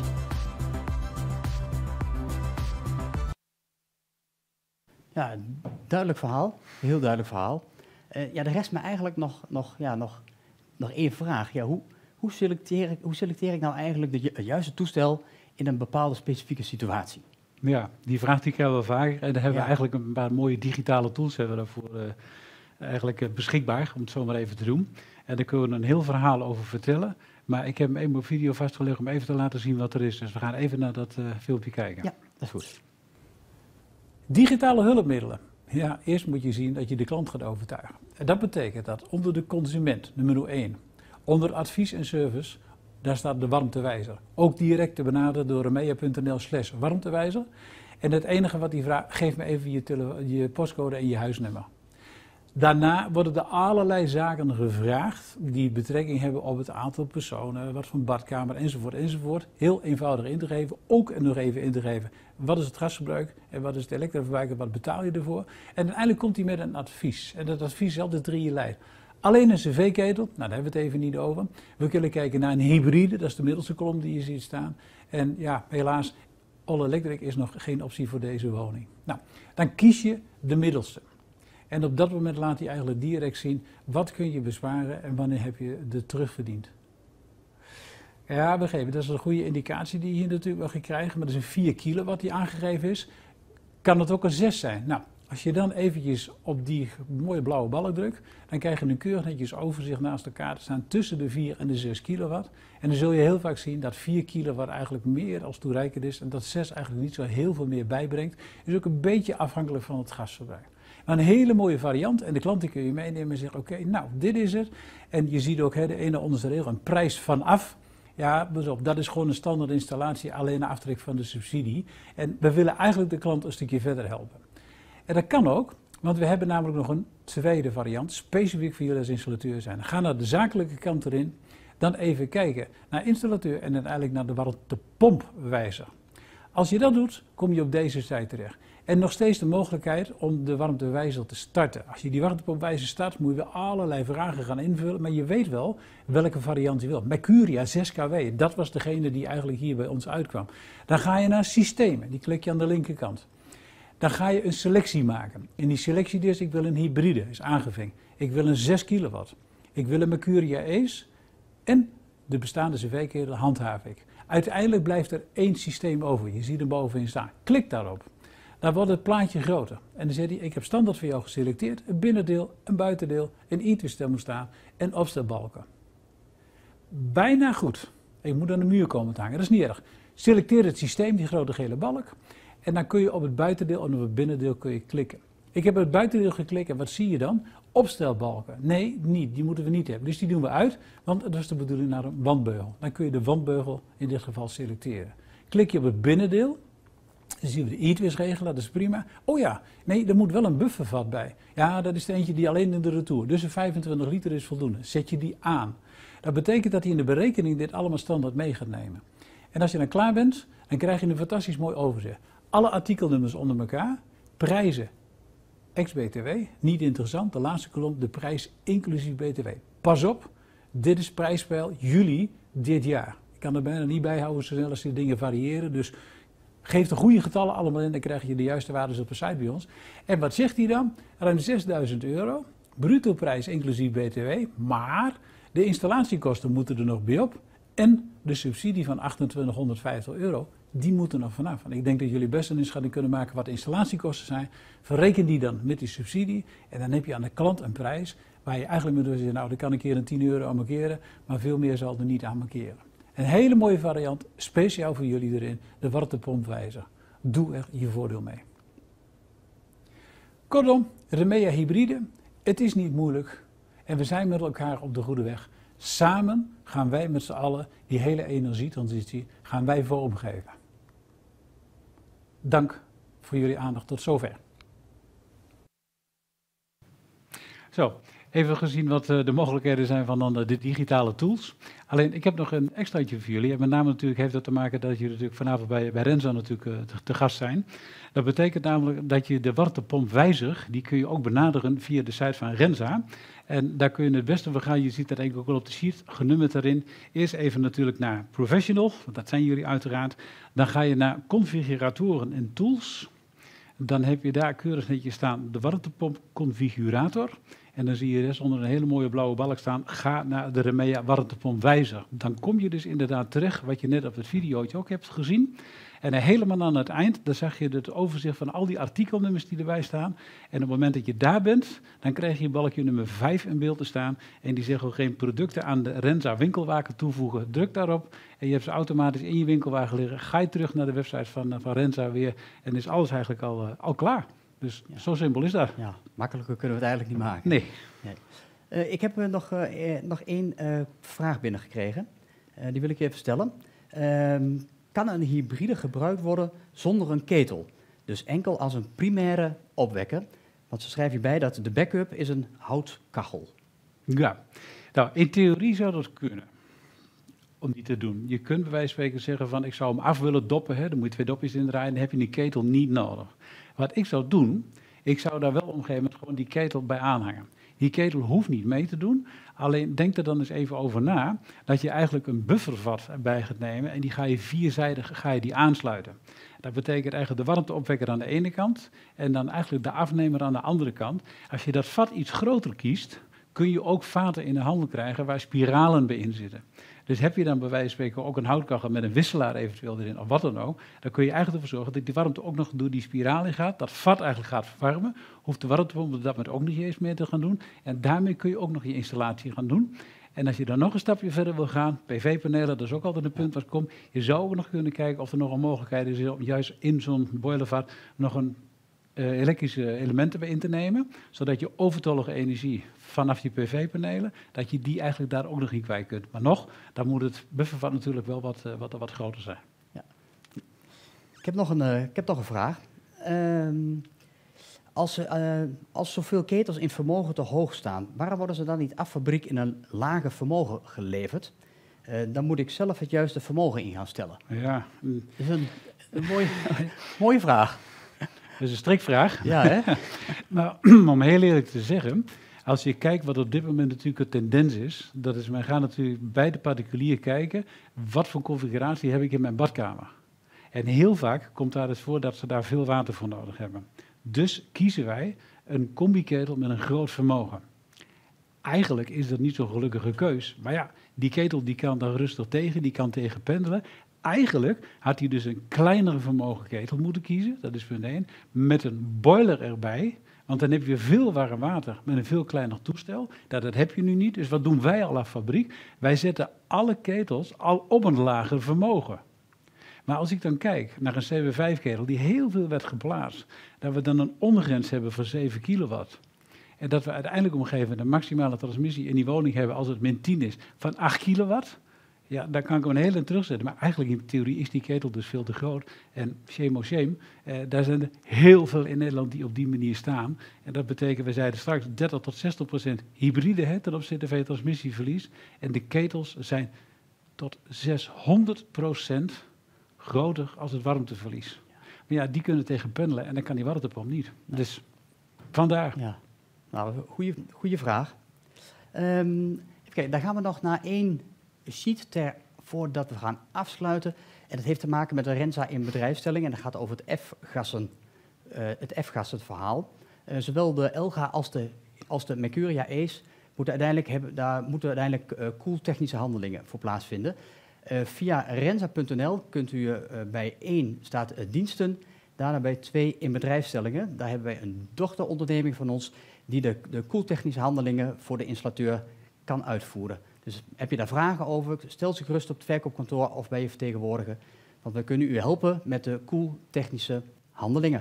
Ja, duidelijk verhaal. Heel duidelijk verhaal. Uh, ja, er rest me eigenlijk nog, nog, ja, nog, nog één vraag. Ja, hoe, hoe, selecteer ik, hoe selecteer ik nou eigenlijk de ju het juiste toestel in een bepaalde specifieke situatie? Ja, die vraag die krijgen we vaker. En daar hebben Ja. we eigenlijk een paar mooie digitale tools hebben we daarvoor uh, eigenlijk uh, beschikbaar, om het zo maar even te doen. En daar kunnen we een heel verhaal over vertellen. Maar ik heb hem even op video vastgelegd om even te laten zien wat er is. Dus we gaan even naar dat uh, filmpje kijken. Ja, dat is goed. Digitale hulpmiddelen. Ja, eerst moet je zien dat je de klant gaat overtuigen. En dat betekent dat onder de consument, nummer één, onder advies en service, daar staat de warmtewijzer. Ook direct te benaderen door remea punt n l slash warmtewijzer. En het enige wat hij vraagt, geef me even je, tele- je postcode en je huisnummer. Daarna worden er allerlei zaken gevraagd die betrekking hebben op het aantal personen, wat voor badkamer enzovoort enzovoort. Heel eenvoudig in te geven, ook nog even in te geven wat is het gasverbruik en wat is het elektroverbruik en wat betaal je ervoor. En uiteindelijk komt hij met een advies. En dat advies is altijd drieën lijn. Alleen een cv-ketel, nou daar hebben we het even niet over. We kunnen kijken naar een hybride, dat is de middelste kolom die je ziet staan. En ja, helaas, all electric is nog geen optie voor deze woning. Nou, dan kies je de middelste. En op dat moment laat hij eigenlijk direct zien wat kun je besparen en wanneer heb je het terugverdiend. Ja, begrepen, dat is een goede indicatie die je hier natuurlijk wel gaat krijgen, maar dat is een vier kilowatt die aangegeven is. Kan het ook een zes zijn? Nou, als je dan eventjes op die mooie blauwe balk drukt, dan krijg je een keurig netjes overzicht naast elkaar te staan tussen de vier en de zes kilowatt. En dan zul je heel vaak zien dat vier kilowatt eigenlijk meer als toereikend is en dat zes eigenlijk niet zo heel veel meer bijbrengt. Is ook een beetje afhankelijk van het gasverbruik. Maar een hele mooie variant en de klant die kun je meenemen en zeggen, oké, okay, nou, dit is het. En je ziet ook hè, de ene onderste regel, een prijs vanaf. Ja, pas op, dat is gewoon een standaard installatie, alleen een aftrek van de subsidie. En we willen eigenlijk de klant een stukje verder helpen. En dat kan ook, want we hebben namelijk nog een tweede variant, specifiek voor jullie als installateur zijn. Ga naar de zakelijke kant erin, dan even kijken naar installateur en uiteindelijk naar de warmtepompwijzer. Als je dat doet, kom je op deze site terecht. En nog steeds de mogelijkheid om de warmtewijzer te starten. Als je die warmtepompwijzer start, moet je weer allerlei vragen gaan invullen. Maar je weet wel welke variant je wil. Mercuria zes K W, dat was degene die eigenlijk hier bij ons uitkwam. Dan ga je naar systemen, die klik je aan de linkerkant. Dan ga je een selectie maken. In die selectie dus, ik wil een hybride, is aangeving. Ik wil een zes kilowatt. Ik wil een Mercuria Ace. En de bestaande cv-ketel handhaaf ik. Uiteindelijk blijft er één systeem over. Je ziet hem bovenin staan. Klik daarop. Dan wordt het plaatje groter. En dan zegt hij, ik heb standaard voor jou geselecteerd. Een binnendeel, een buitendeel, een i-twistthermostaat en opstelbalken. Bijna goed. Je moet aan de muur komen te hangen, dat is niet erg. Selecteer het systeem, die grote gele balk. En dan kun je op het buitendeel en op het binnendeel kun je klikken. Ik heb het buitendeel geklikt en wat zie je dan? Opstelbalken. Nee, niet. Die moeten we niet hebben. Dus die doen we uit, want dat is de bedoeling naar een wandbeugel. Dan kun je de wandbeugel in dit geval selecteren. Klik je op het binnendeel, dan zien we de i-twistregel, dat is prima. Oh ja, nee, er moet wel een buffervat bij. Ja, dat is de eentje die alleen in de retour. Dus een vijfentwintig liter is voldoende. Zet je die aan. Dat betekent dat hij in de berekening dit allemaal standaard mee gaat nemen. En als je dan klaar bent, dan krijg je een fantastisch mooi overzicht. Alle artikelnummers onder elkaar, prijzen ex-B T W, niet interessant. De laatste kolom, de prijs inclusief B T W. Pas op, dit is prijspeil juli dit jaar. Ik kan er bijna niet bij houden zo snel als die dingen variëren. Dus geef de goede getallen allemaal in, dan krijg je de juiste waarden op de site bij ons. En wat zegt hij dan? Ruim zesduizend euro, bruto prijs inclusief B T W, maar de installatiekosten moeten er nog bij op. En de subsidie van achtentwintig honderdvijftig euro, die moeten er nog vanaf. En ik denk dat jullie best een inschatting kunnen maken wat de installatiekosten zijn. Verreken die dan met die subsidie en dan heb je aan de klant een prijs waar je eigenlijk moet zeggen, nou, dan kan ik hier een tien euro aan markeren, maar veel meer zal er niet aan markeren. Een hele mooie variant, speciaal voor jullie erin, de warmtepompwijzer. Doe er je voordeel mee. Kortom, Remea hybride, het is niet moeilijk en we zijn met elkaar op de goede weg. Samen gaan wij met z'n allen die hele energietransitie gaan wij vormgeven. Dank voor jullie aandacht tot zover. Zo, even gezien wat de mogelijkheden zijn van dan de digitale tools. Alleen, ik heb nog een extraatje voor jullie. En met name natuurlijk heeft dat te maken dat jullie natuurlijk vanavond bij, bij Renza natuurlijk te, te gast zijn. Dat betekent namelijk dat je de warmtepompwijzer, die kun je ook benaderen via de site van Renza. En daar kun je het beste voor gaan. Je ziet dat denk ik ook wel op de sheet, genummerd daarin. Eerst even natuurlijk naar Professional, want dat zijn jullie uiteraard. Dan ga je naar Configuratoren en Tools. Dan heb je daar keurig netjes staan de warmtepompconfigurator. En dan zie je dus onder een hele mooie blauwe balk staan, ga naar de Remea warmtepompwijzer. Dan kom je dus inderdaad terecht, wat je net op het videootje ook hebt gezien. En helemaal aan het eind, dan zag je het overzicht van al die artikelnummers die erbij staan. En op het moment dat je daar bent, dan krijg je balkje nummer vijf in beeld te staan. En die zegt ook geen producten aan de Renza winkelwagen toevoegen. Druk daarop en je hebt ze automatisch in je winkelwagen liggen. Ga je terug naar de website van, van Renza weer en is alles eigenlijk al, uh, al klaar. Dus Ja. zo simpel is dat. Ja, makkelijker kunnen we het eigenlijk niet maken. Nee. Uh, ik heb uh, nog, uh, nog één uh, vraag binnengekregen. Uh, die wil ik je even stellen. Uh, kan een hybride gebruikt worden zonder een ketel? Dus enkel als een primaire opwekker. Want ze schrijven hierbij dat de backup is een houtkachel. Ja, nou, in theorie zou dat kunnen. Om die te doen. Je kunt bij wijze van spreken zeggen van ik zou hem af willen doppen. Hè, dan moet je twee dopjes indraaien. Dan heb je die ketel niet nodig. Wat ik zou doen, ik zou daar wel op een gegeven moment gewoon die ketel bij aanhangen. Die ketel hoeft niet mee te doen. Alleen denk er dan eens even over na dat je eigenlijk een buffervat bij gaat nemen en die ga je vierzijdig ga je die aansluiten. Dat betekent eigenlijk de warmteopwekker aan de ene kant en dan eigenlijk de afnemer aan de andere kant. Als je dat vat iets groter kiest, kun je ook vaten in de handel krijgen waar spiralen bij in zitten. Dus heb je dan bij wijze van spreken ook een houtkachel met een wisselaar eventueel erin, of wat dan ook, dan kun je eigenlijk ervoor zorgen dat die warmte ook nog door die spiraal in gaat, dat vat eigenlijk gaat verwarmen, hoeft de warmtepomp op dat moment ook niet eens meer te gaan doen, en daarmee kun je ook nog je installatie gaan doen. En als je dan nog een stapje verder wil gaan, P V-panelen, dat is ook altijd een punt wat komt, je zou ook nog kunnen kijken of er nog een mogelijkheid is om juist in zo'n boilervat nog een Uh, elektrische elementen bij in te nemen, zodat je overtollige energie vanaf die P V-panelen, dat je die eigenlijk daar ook nog in kwijt kunt. Maar nog, dan moet het buffervat natuurlijk wel wat, uh, wat, wat groter zijn. Ja. Ik heb nog een, uh, ik heb nog een vraag. Uh, als, uh, als zoveel ketels in vermogen te hoog staan, waarom worden ze dan niet af fabriek in een lager vermogen geleverd? Uh, dan moet ik zelf het juiste vermogen in gaan stellen. Ja. Dat is een, een mooie, mooie vraag. Dat is een strikvraag. Ja, hè? Maar om heel eerlijk te zeggen, als je kijkt wat op dit moment natuurlijk een tendens is, dat is, men gaat natuurlijk bij de particulier kijken, wat voor configuratie heb ik in mijn badkamer? En heel vaak komt daar dus voor dat ze daar veel water voor nodig hebben. Dus kiezen wij een combiketel met een groot vermogen. Eigenlijk is dat niet zo'n gelukkige keus, maar ja, die ketel die kan daar rustig tegen, die kan tegen pendelen. Eigenlijk had hij dus een kleinere vermogen ketel moeten kiezen, dat is punt één, met een boiler erbij, want dan heb je veel warm water met een veel kleiner toestel. Dat, dat heb je nu niet, dus wat doen wij al af fabriek? Wij zetten alle ketels al op een lager vermogen. Maar als ik dan kijk naar een C W vijf ketel die heel veel werd geplaatst, dat we dan een ondergrens hebben van zeven kilowatt. En dat we uiteindelijk op een gegeven moment een maximale transmissie in die woning hebben als het min tien is van acht kilowatt. Ja, daar kan ik hem een hele terugzetten. Maar eigenlijk in theorie is die ketel dus veel te groot. En shame oh shame, eh, daar zijn er heel veel in Nederland die op die manier staan. En dat betekent, we zeiden straks, dertig tot zestig procent hybride hè, ten opzichte van je transmissieverlies. En de ketels zijn tot zeshonderd procent groter als het warmteverlies. Maar ja, die kunnen tegen pendelen en dan kan die warmtepomp niet. Nee. Dus vandaar. Ja, nou, goede vraag. Um, even kijken, dan gaan we nog naar één sheet ter, voordat we gaan afsluiten. En dat heeft te maken met de Renza in bedrijfsstelling. En dat gaat over het F-gassen, uh, het F-gassenverhaal. Uh, zowel de Elga als de, als de Mercuria Ace moeten uiteindelijk hebben, daar moeten uiteindelijk uh, koeltechnische handelingen voor plaatsvinden. Uh, via renza punt n l kunt u uh, bij één staat uh, diensten, daarna bij twee in bedrijfsstellingen. Daar hebben wij een dochteronderneming van ons die de, de koeltechnische handelingen voor de installateur kan uitvoeren. Dus heb je daar vragen over, stel ze gerust op het verkoopkantoor of bij je vertegenwoordiger. Want we kunnen u helpen met de koeltechnische handelingen.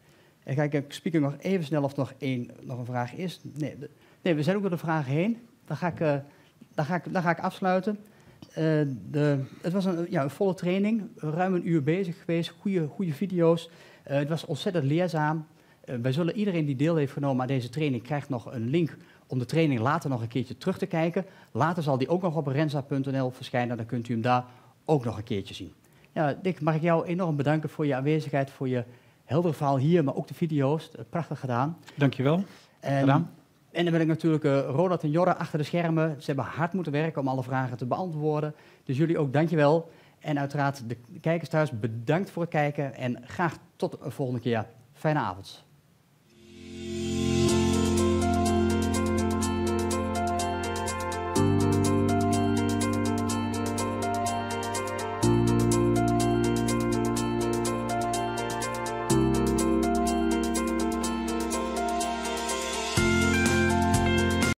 En kijk, ik spiek nog even snel of nog, één, nog een vraag is. Nee, de, nee, we zijn ook door de vragen heen. Dan ga ik, uh, dan ga ik, dan ga ik afsluiten. Uh, de, het was een, ja, een volle training, ruim een uur bezig geweest, goede, goede video's. Uh, het was ontzettend leerzaam. Uh, wij zullen iedereen die deel heeft genomen aan deze training, krijgt nog een link om de training later nog een keertje terug te kijken. Later zal die ook nog op renza punt n l verschijnen, dan kunt u hem daar ook nog een keertje zien. Ja, Dick, mag ik jou enorm bedanken voor je aanwezigheid, voor je heldere verhaal hier, maar ook de video's. Prachtig gedaan. Dankjewel. En, gedaan. En dan ben ik natuurlijk uh, Ronald en Jorre achter de schermen. Ze hebben hard moeten werken om alle vragen te beantwoorden. Dus jullie ook dankjewel. En uiteraard de kijkers thuis bedankt voor het kijken en graag tot een volgende keer. Fijne avond.